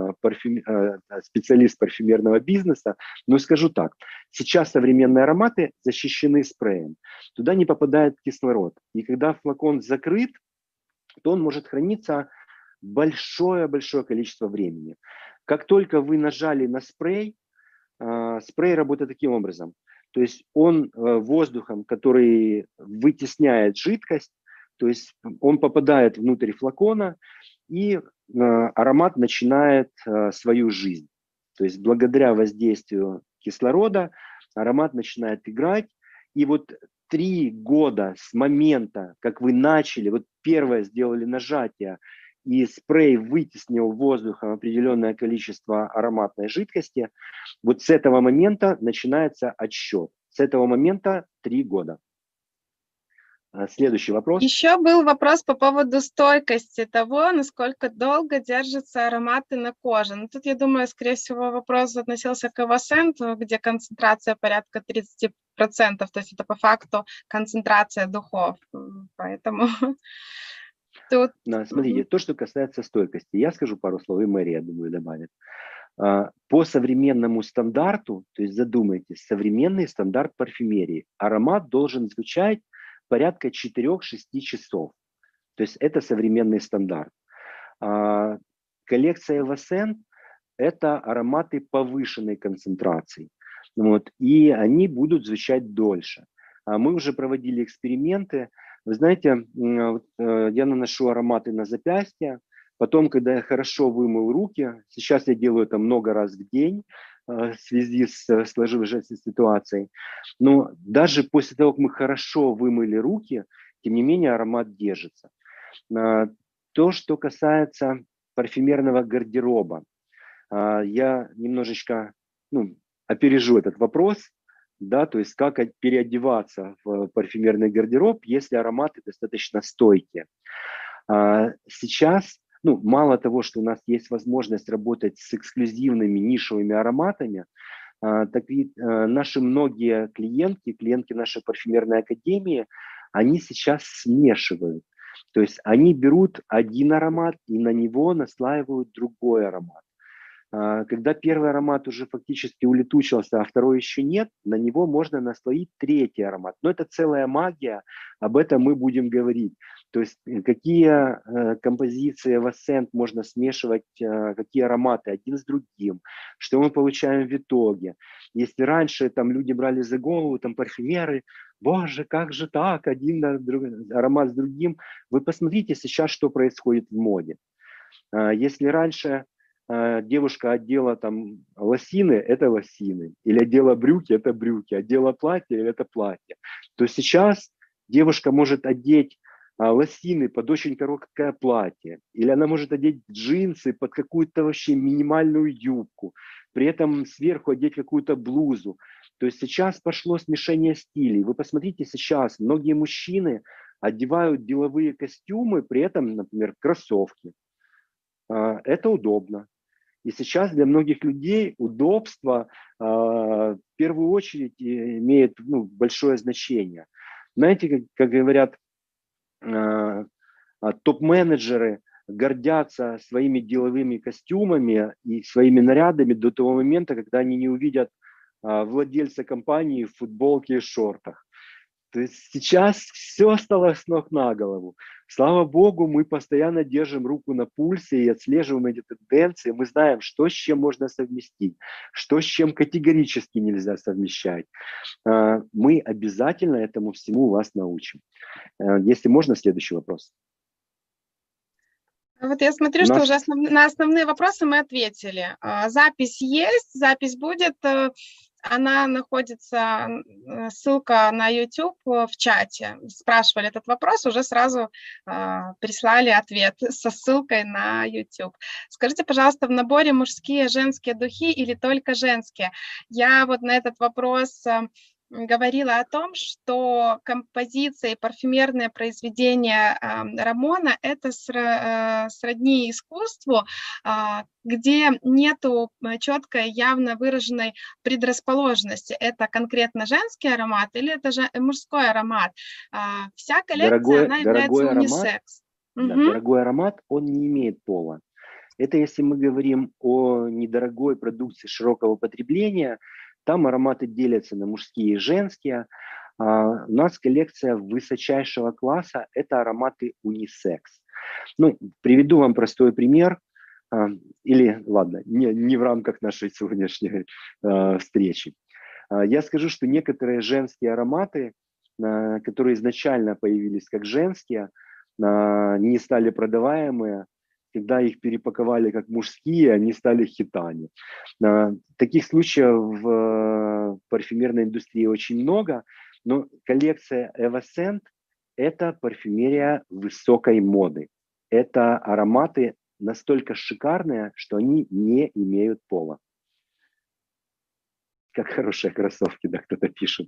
специалист парфюмерного бизнеса. Но скажу так, сейчас современные ароматы защищены спреем. Туда не попадает кислород. И когда флакон закрыт, то он может храниться большое-большое количество времени. Как только вы нажали на спрей, спрей работает таким образом. То есть он воздухом, который вытесняет жидкость, то есть он попадает внутрь флакона, и аромат начинает свою жизнь. То есть благодаря воздействию кислорода аромат начинает играть. И вот 3 года с момента, как вы начали, вот первое сделали нажатие, и спрей вытеснил воздухом определенное количество ароматной жидкости, вот с этого момента начинается отсчет. С этого момента 3 года. Следующий вопрос. Еще был вопрос по поводу стойкости того, насколько долго держатся ароматы на коже. Ну, тут, я думаю, скорее всего, вопрос относился к Эвасенту, где концентрация порядка 30%, то есть это по факту концентрация духов. Поэтому тут... Смотрите, то, что касается стойкости, я скажу пару слов, и Мэри, я думаю, добавит. По современному стандарту, то есть задумайтесь, современный стандарт парфюмерии, аромат должен звучать порядка 4-6 часов. То есть это современный стандарт. Коллекция Эвасент – это ароматы повышенной концентрации. Вот, и они будут звучать дольше. Мы уже проводили эксперименты. Вы знаете, я наношу ароматы на запястье, потом, когда я хорошо вымыл руки, сейчас я делаю это много раз в день в связи с сложившейся ситуацией, но даже после того, как мы хорошо вымыли руки, тем не менее аромат держится. То, что касается парфюмерного гардероба, я немножечко опережу этот вопрос, да, то есть как переодеваться в парфюмерный гардероб, если ароматы достаточно стойкие. Сейчас, мало того, что у нас есть возможность работать с эксклюзивными нишевыми ароматами, так и наши многие клиентки нашей парфюмерной академии, они сейчас смешивают. То есть они берут один аромат и на него наслаивают другой аромат. Когда первый аромат уже фактически улетучился, а второй еще нет, на него можно наслоить третий аромат. Но это целая магия, об этом мы будем говорить. То есть какие композиции Эвасент можно смешивать, какие ароматы один с другим, что мы получаем в итоге. Если раньше там люди брали за голову, там парфюмеры, боже, как же так, один аромат с другим. Вы посмотрите сейчас, что происходит в моде. Если раньше девушка одела там лосины, это лосины, или одела брюки, это брюки, одела платье, это платье, то сейчас девушка может одеть лосины под очень короткое платье, или она может одеть джинсы под какую-то вообще минимальную юбку, при этом сверху одеть какую-то блузу. То есть сейчас пошло смешение стилей. Вы посмотрите сейчас, многие мужчины одевают деловые костюмы, при этом, например, кроссовки. Это удобно. И сейчас для многих людей удобство в первую очередь имеет большое значение. Знаете, как говорят топ-менеджеры, гордятся своими деловыми костюмами и своими нарядами до того момента, когда они не увидят владельца компании в футболке и шортах. То есть сейчас все стало с ног на голову. Слава богу, мы постоянно держим руку на пульсе и отслеживаем эти тенденции. Мы знаем, что с чем можно совместить, что с чем категорически нельзя совмещать. Мы обязательно этому всему вас научим. Если можно, следующий вопрос. Вот я смотрю, что уже на основные вопросы мы ответили. Запись есть, запись будет. Она находится, ссылка на YouTube в чате. Спрашивали этот вопрос, уже сразу прислали ответ со ссылкой на YouTube. Скажите, пожалуйста, в наборе мужские, женские духи или только женские? Я вот на этот вопрос говорила о том, что композиция и парфюмерное произведение Рамона – это сродни искусству, где нету четкой, явно выраженной предрасположенности. Это конкретно женский аромат или это же мужской аромат? Вся коллекция, она является унисекс. Да, дорогой аромат, он не имеет пола. Это если мы говорим о недорогой продукции широкого потребления, там ароматы делятся на мужские и женские. У нас коллекция высочайшего класса – это ароматы унисекс. Приведу вам простой пример. Или, ладно, не в рамках нашей сегодняшней встречи. Я скажу, что некоторые женские ароматы, которые изначально появились как женские, не стали продаваемые. Когда их перепаковали как мужские, они стали хитами. Таких случаев в парфюмерной индустрии очень много, но коллекция Evocent – это парфюмерия высокой моды. Это ароматы настолько шикарные, что они не имеют пола. Как хорошие кроссовки, да, кто-то пишет.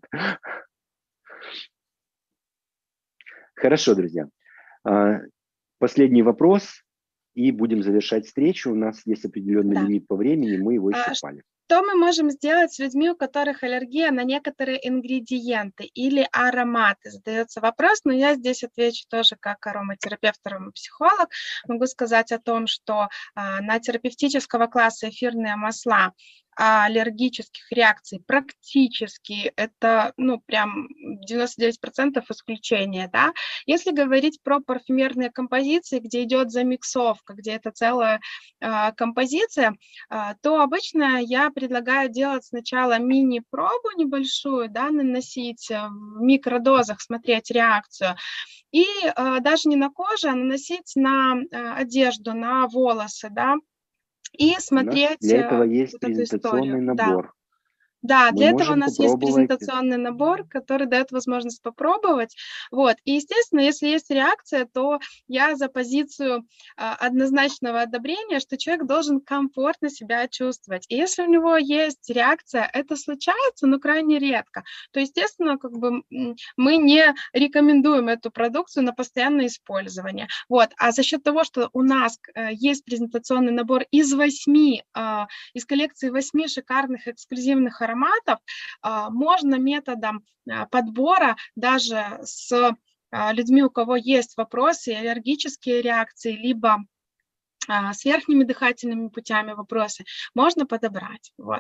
Хорошо, друзья. Последний вопрос. И будем завершать встречу. У нас есть определенный лимит по времени, мы его исчерпали. Что мы можем сделать с людьми, у которых аллергия на некоторые ингредиенты или ароматы? Задается вопрос, но я здесь отвечу тоже как ароматерапевт, аромапсихолог. Могу сказать о том, что на терапевтического класса эфирные масла аллергических реакций практически это, прям 99% исключения, да. Если говорить про парфюмерные композиции, где идет замиксовка, где это целая композиция, то обычно я предлагаю делать сначала мини-пробу небольшую, да, наносить в микродозах, смотреть реакцию, и даже не на коже, а наносить на одежду, на волосы, да, и смотреть для этого есть вот презентационный эту историю. набор. Да, для этого у нас есть презентационный набор, который дает возможность попробовать. Вот. И, естественно, если есть реакция, то я за позицию однозначного одобрения, что человек должен комфортно себя чувствовать. И если у него есть реакция, это случается, но крайне редко, то, естественно, мы не рекомендуем эту продукцию на постоянное использование. Вот. А за счет того, что у нас есть презентационный набор из коллекции 8 шикарных эксклюзивных ароматов, можно методом подбора даже с людьми, у кого есть вопросы, аллергические реакции, либо с верхними дыхательными путями вопросы, можно подобрать. Вот.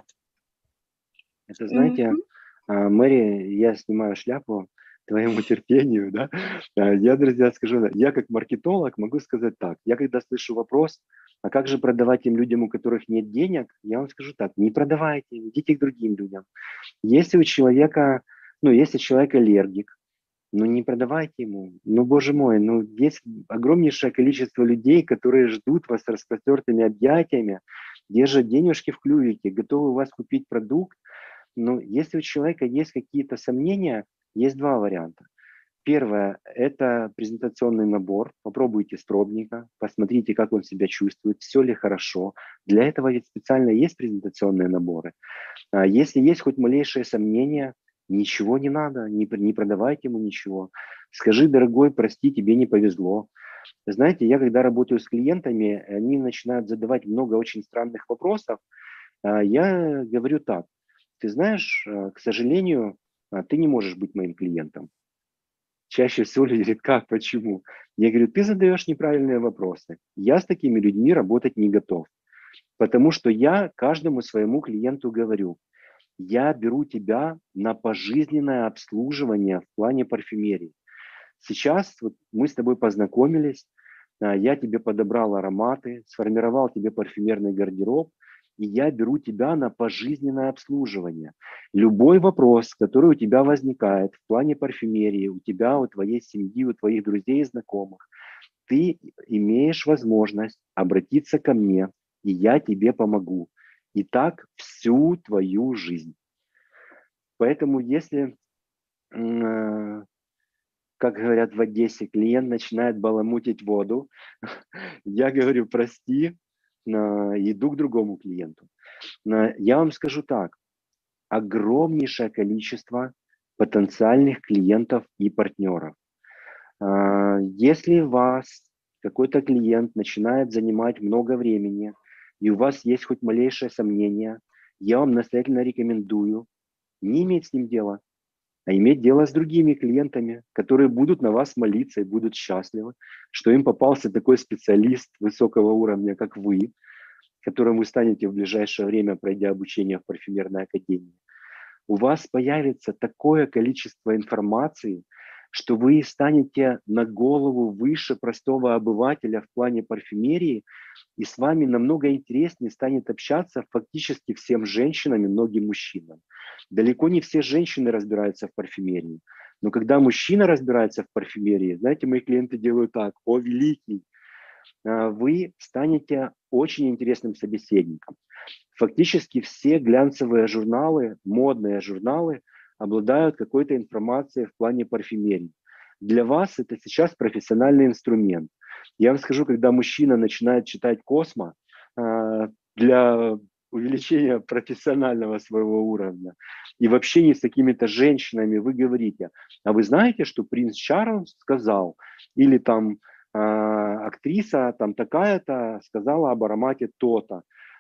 Это, знаете, Мэри, я снимаю шляпу твоему терпению, да? Я, друзья, скажу, я как маркетолог могу сказать так. Я когда слышу вопрос, а как же продавать тем людям, у которых нет денег, я вам скажу так, не продавайте, идите к другим людям. Если у человека, если человек аллергик, не продавайте ему. Боже мой, есть огромнейшее количество людей, которые ждут вас с распростертыми объятиями, держат денежки в клювике, готовы у вас купить продукт. Но если у человека есть какие-то сомнения, есть два варианта. Первое – это презентационный набор. Попробуйте с пробника, посмотрите, как он себя чувствует, все ли хорошо. Для этого ведь специально есть презентационные наборы. Если есть хоть малейшее сомнение, ничего не надо, не продавайте ему ничего. Скажи, дорогой, прости, тебе не повезло. Знаете, я когда работаю с клиентами, они начинают задавать много очень странных вопросов. Я говорю так: ты знаешь, к сожалению, ты не можешь быть моим клиентом. Чаще всего люди говорят: как, почему? Я говорю: ты задаешь неправильные вопросы. Я с такими людьми работать не готов, потому что я каждому своему клиенту говорю: я беру тебя на пожизненное обслуживание в плане парфюмерии. Сейчас вот мы с тобой познакомились, я тебе подобрал ароматы, сформировал тебе парфюмерный гардероб, и я беру тебя на пожизненное обслуживание. Любой вопрос, который у тебя возникает в плане парфюмерии, у тебя, у твоей семьи, у твоих друзей и знакомых, ты имеешь возможность обратиться ко мне, и я тебе помогу. И так всю твою жизнь. Поэтому если, как говорят в Одессе, клиент начинает баламутить воду, я говорю: прости, иду к другому клиенту. Я вам скажу так: огромнейшее количество потенциальных клиентов и партнеров. Если вас какой-то клиент начинает занимать много времени, и у вас есть хоть малейшее сомнение, я вам настоятельно рекомендую не иметь с ним дела, а иметь дело с другими клиентами, которые будут на вас молиться и будут счастливы, что им попался такой специалист высокого уровня, как вы, которым вы станете в ближайшее время, пройдя обучение в парфюмерной академии. У вас появится такое количество информации, что вы станете на голову выше простого обывателя в плане парфюмерии, и с вами намного интереснее станет общаться фактически всем женщинам и многим мужчинам. Далеко не все женщины разбираются в парфюмерии, но когда мужчина разбирается в парфюмерии, знаете, мои клиенты делают так: о, великий, вы станете очень интересным собеседником. Фактически все глянцевые журналы, модные журналы обладают какой-то информацией в плане парфюмерии. Для вас это сейчас профессиональный инструмент. Я вам скажу, когда мужчина начинает читать Космо для увеличения профессионального своего уровня и в общении с какими-то женщинами, вы говорите: а вы знаете, что принц Чарльз сказал, или там актриса там такая-то сказала об аромате то-то.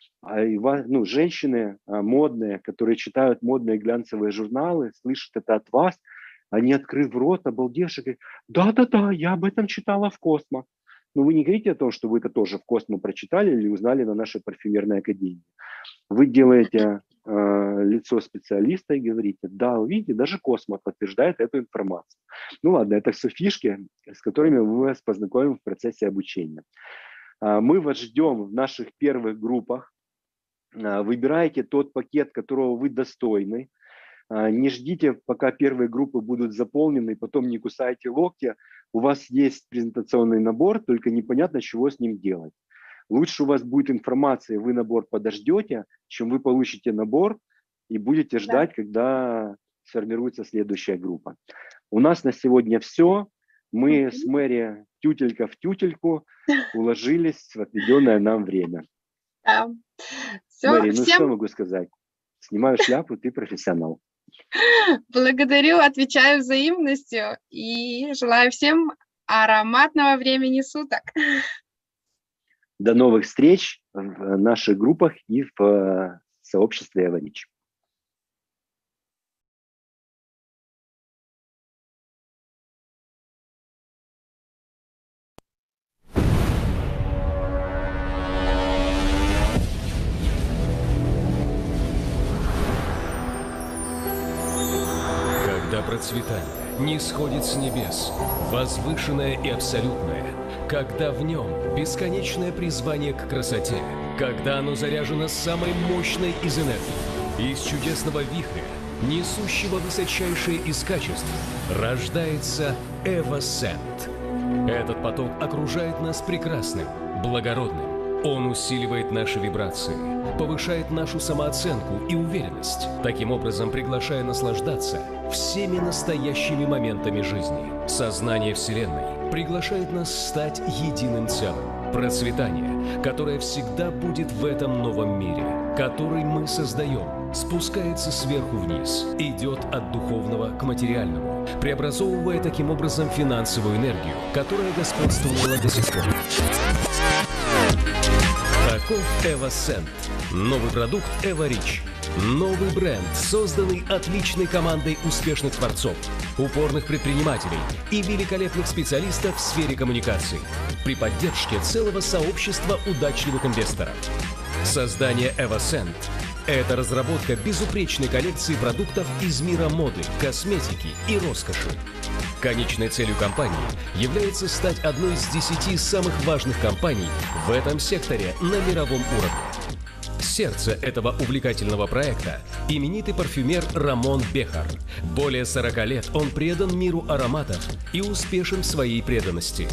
Женщины модные, которые читают модные глянцевые журналы, слышат это от вас, они, открыв рот, обалдевшие, говорят: да-да-да, я об этом читала в Космо. Но вы не говорите о том, что вы это тоже в Космо прочитали или узнали на нашей парфюмерной академии. Вы делаете лицо специалиста и говорите: да, вы видите, даже Космо подтверждает эту информацию. Ну ладно, это все фишки, с которыми мы вас познакомим в процессе обучения. Мы вас ждем в наших первых группах. Выбирайте тот пакет, которого вы достойны. Не ждите, пока первые группы будут заполнены, потом не кусайте локти. У вас есть презентационный набор, только непонятно, чего с ним делать. Лучше у вас будет информация, вы набор подождете, чем вы получите набор и будете ждать, когда сформируется следующая группа. У нас на сегодня все. Мы с Мэри тютелька в тютельку уложились в отведенное нам время. Да. Все, Мэри, что могу сказать? Снимаю шляпу, ты профессионал. Благодарю, отвечаю взаимностью и желаю всем ароматного времени суток. До новых встреч в наших группах и в сообществе Эва-Рич. Когда процветание не сходит с небес, возвышенное и абсолютное, когда в нем бесконечное призвание к красоте, когда оно заряжено самой мощной из энергий, из чудесного вихря, несущего высочайшее из качеств, рождается Эва-Сент. Этот поток окружает нас прекрасным, благородным. Он усиливает наши вибрации, повышает нашу самооценку и уверенность, таким образом приглашая наслаждаться всеми настоящими моментами жизни. Сознание Вселенной приглашает нас стать единым целым. Процветание, которое всегда будет в этом новом мире, который мы создаем, спускается сверху вниз, идет от духовного к материальному, преобразовывая таким образом финансовую энергию, которая господствовала до сих пор. Таков EvoSend. Новый продукт EvoRich. Новый бренд, созданный отличной командой успешных творцов, упорных предпринимателей и великолепных специалистов в сфере коммуникаций при поддержке целого сообщества удачливых инвесторов. Создание EvoSend – это разработка безупречной коллекции продуктов из мира моды, косметики и роскоши. Конечной целью компании является стать одной из 10 самых важных компаний в этом секторе на мировом уровне. Сердце этого увлекательного проекта – именитый парфюмер Рамон Бехар. Более 40 лет он предан миру ароматов и успешен в своей преданности.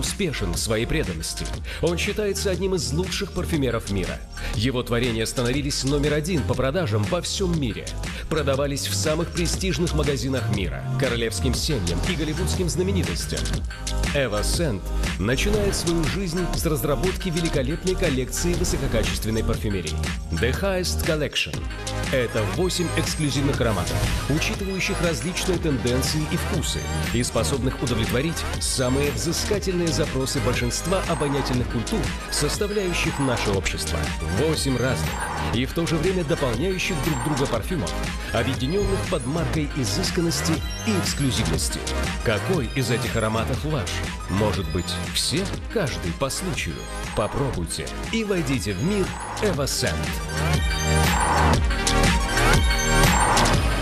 Он считается одним из лучших парфюмеров мира. Его творения становились номер 1 по продажам во всем мире. Продавались в самых престижных магазинах мира, королевским семьям и голливудским знаменитостям. EvoSend начинает свою жизнь с разработки великолепной коллекции высококачественной парфюмерии. The Highest Collection – это 8 эксклюзивных ароматов, учитывающих различные тенденции и вкусы, и способных удовлетворить самые взыскательные запросы большинства обонятельных культур, составляющих наше общество. 8 разных и в то же время дополняющих друг друга парфюмов, объединенных под маркой изысканности и эксклюзивности. Какой из этих ароматов ваш? Может быть, все? Каждый по случаю. Попробуйте и войдите в мир EvoSend.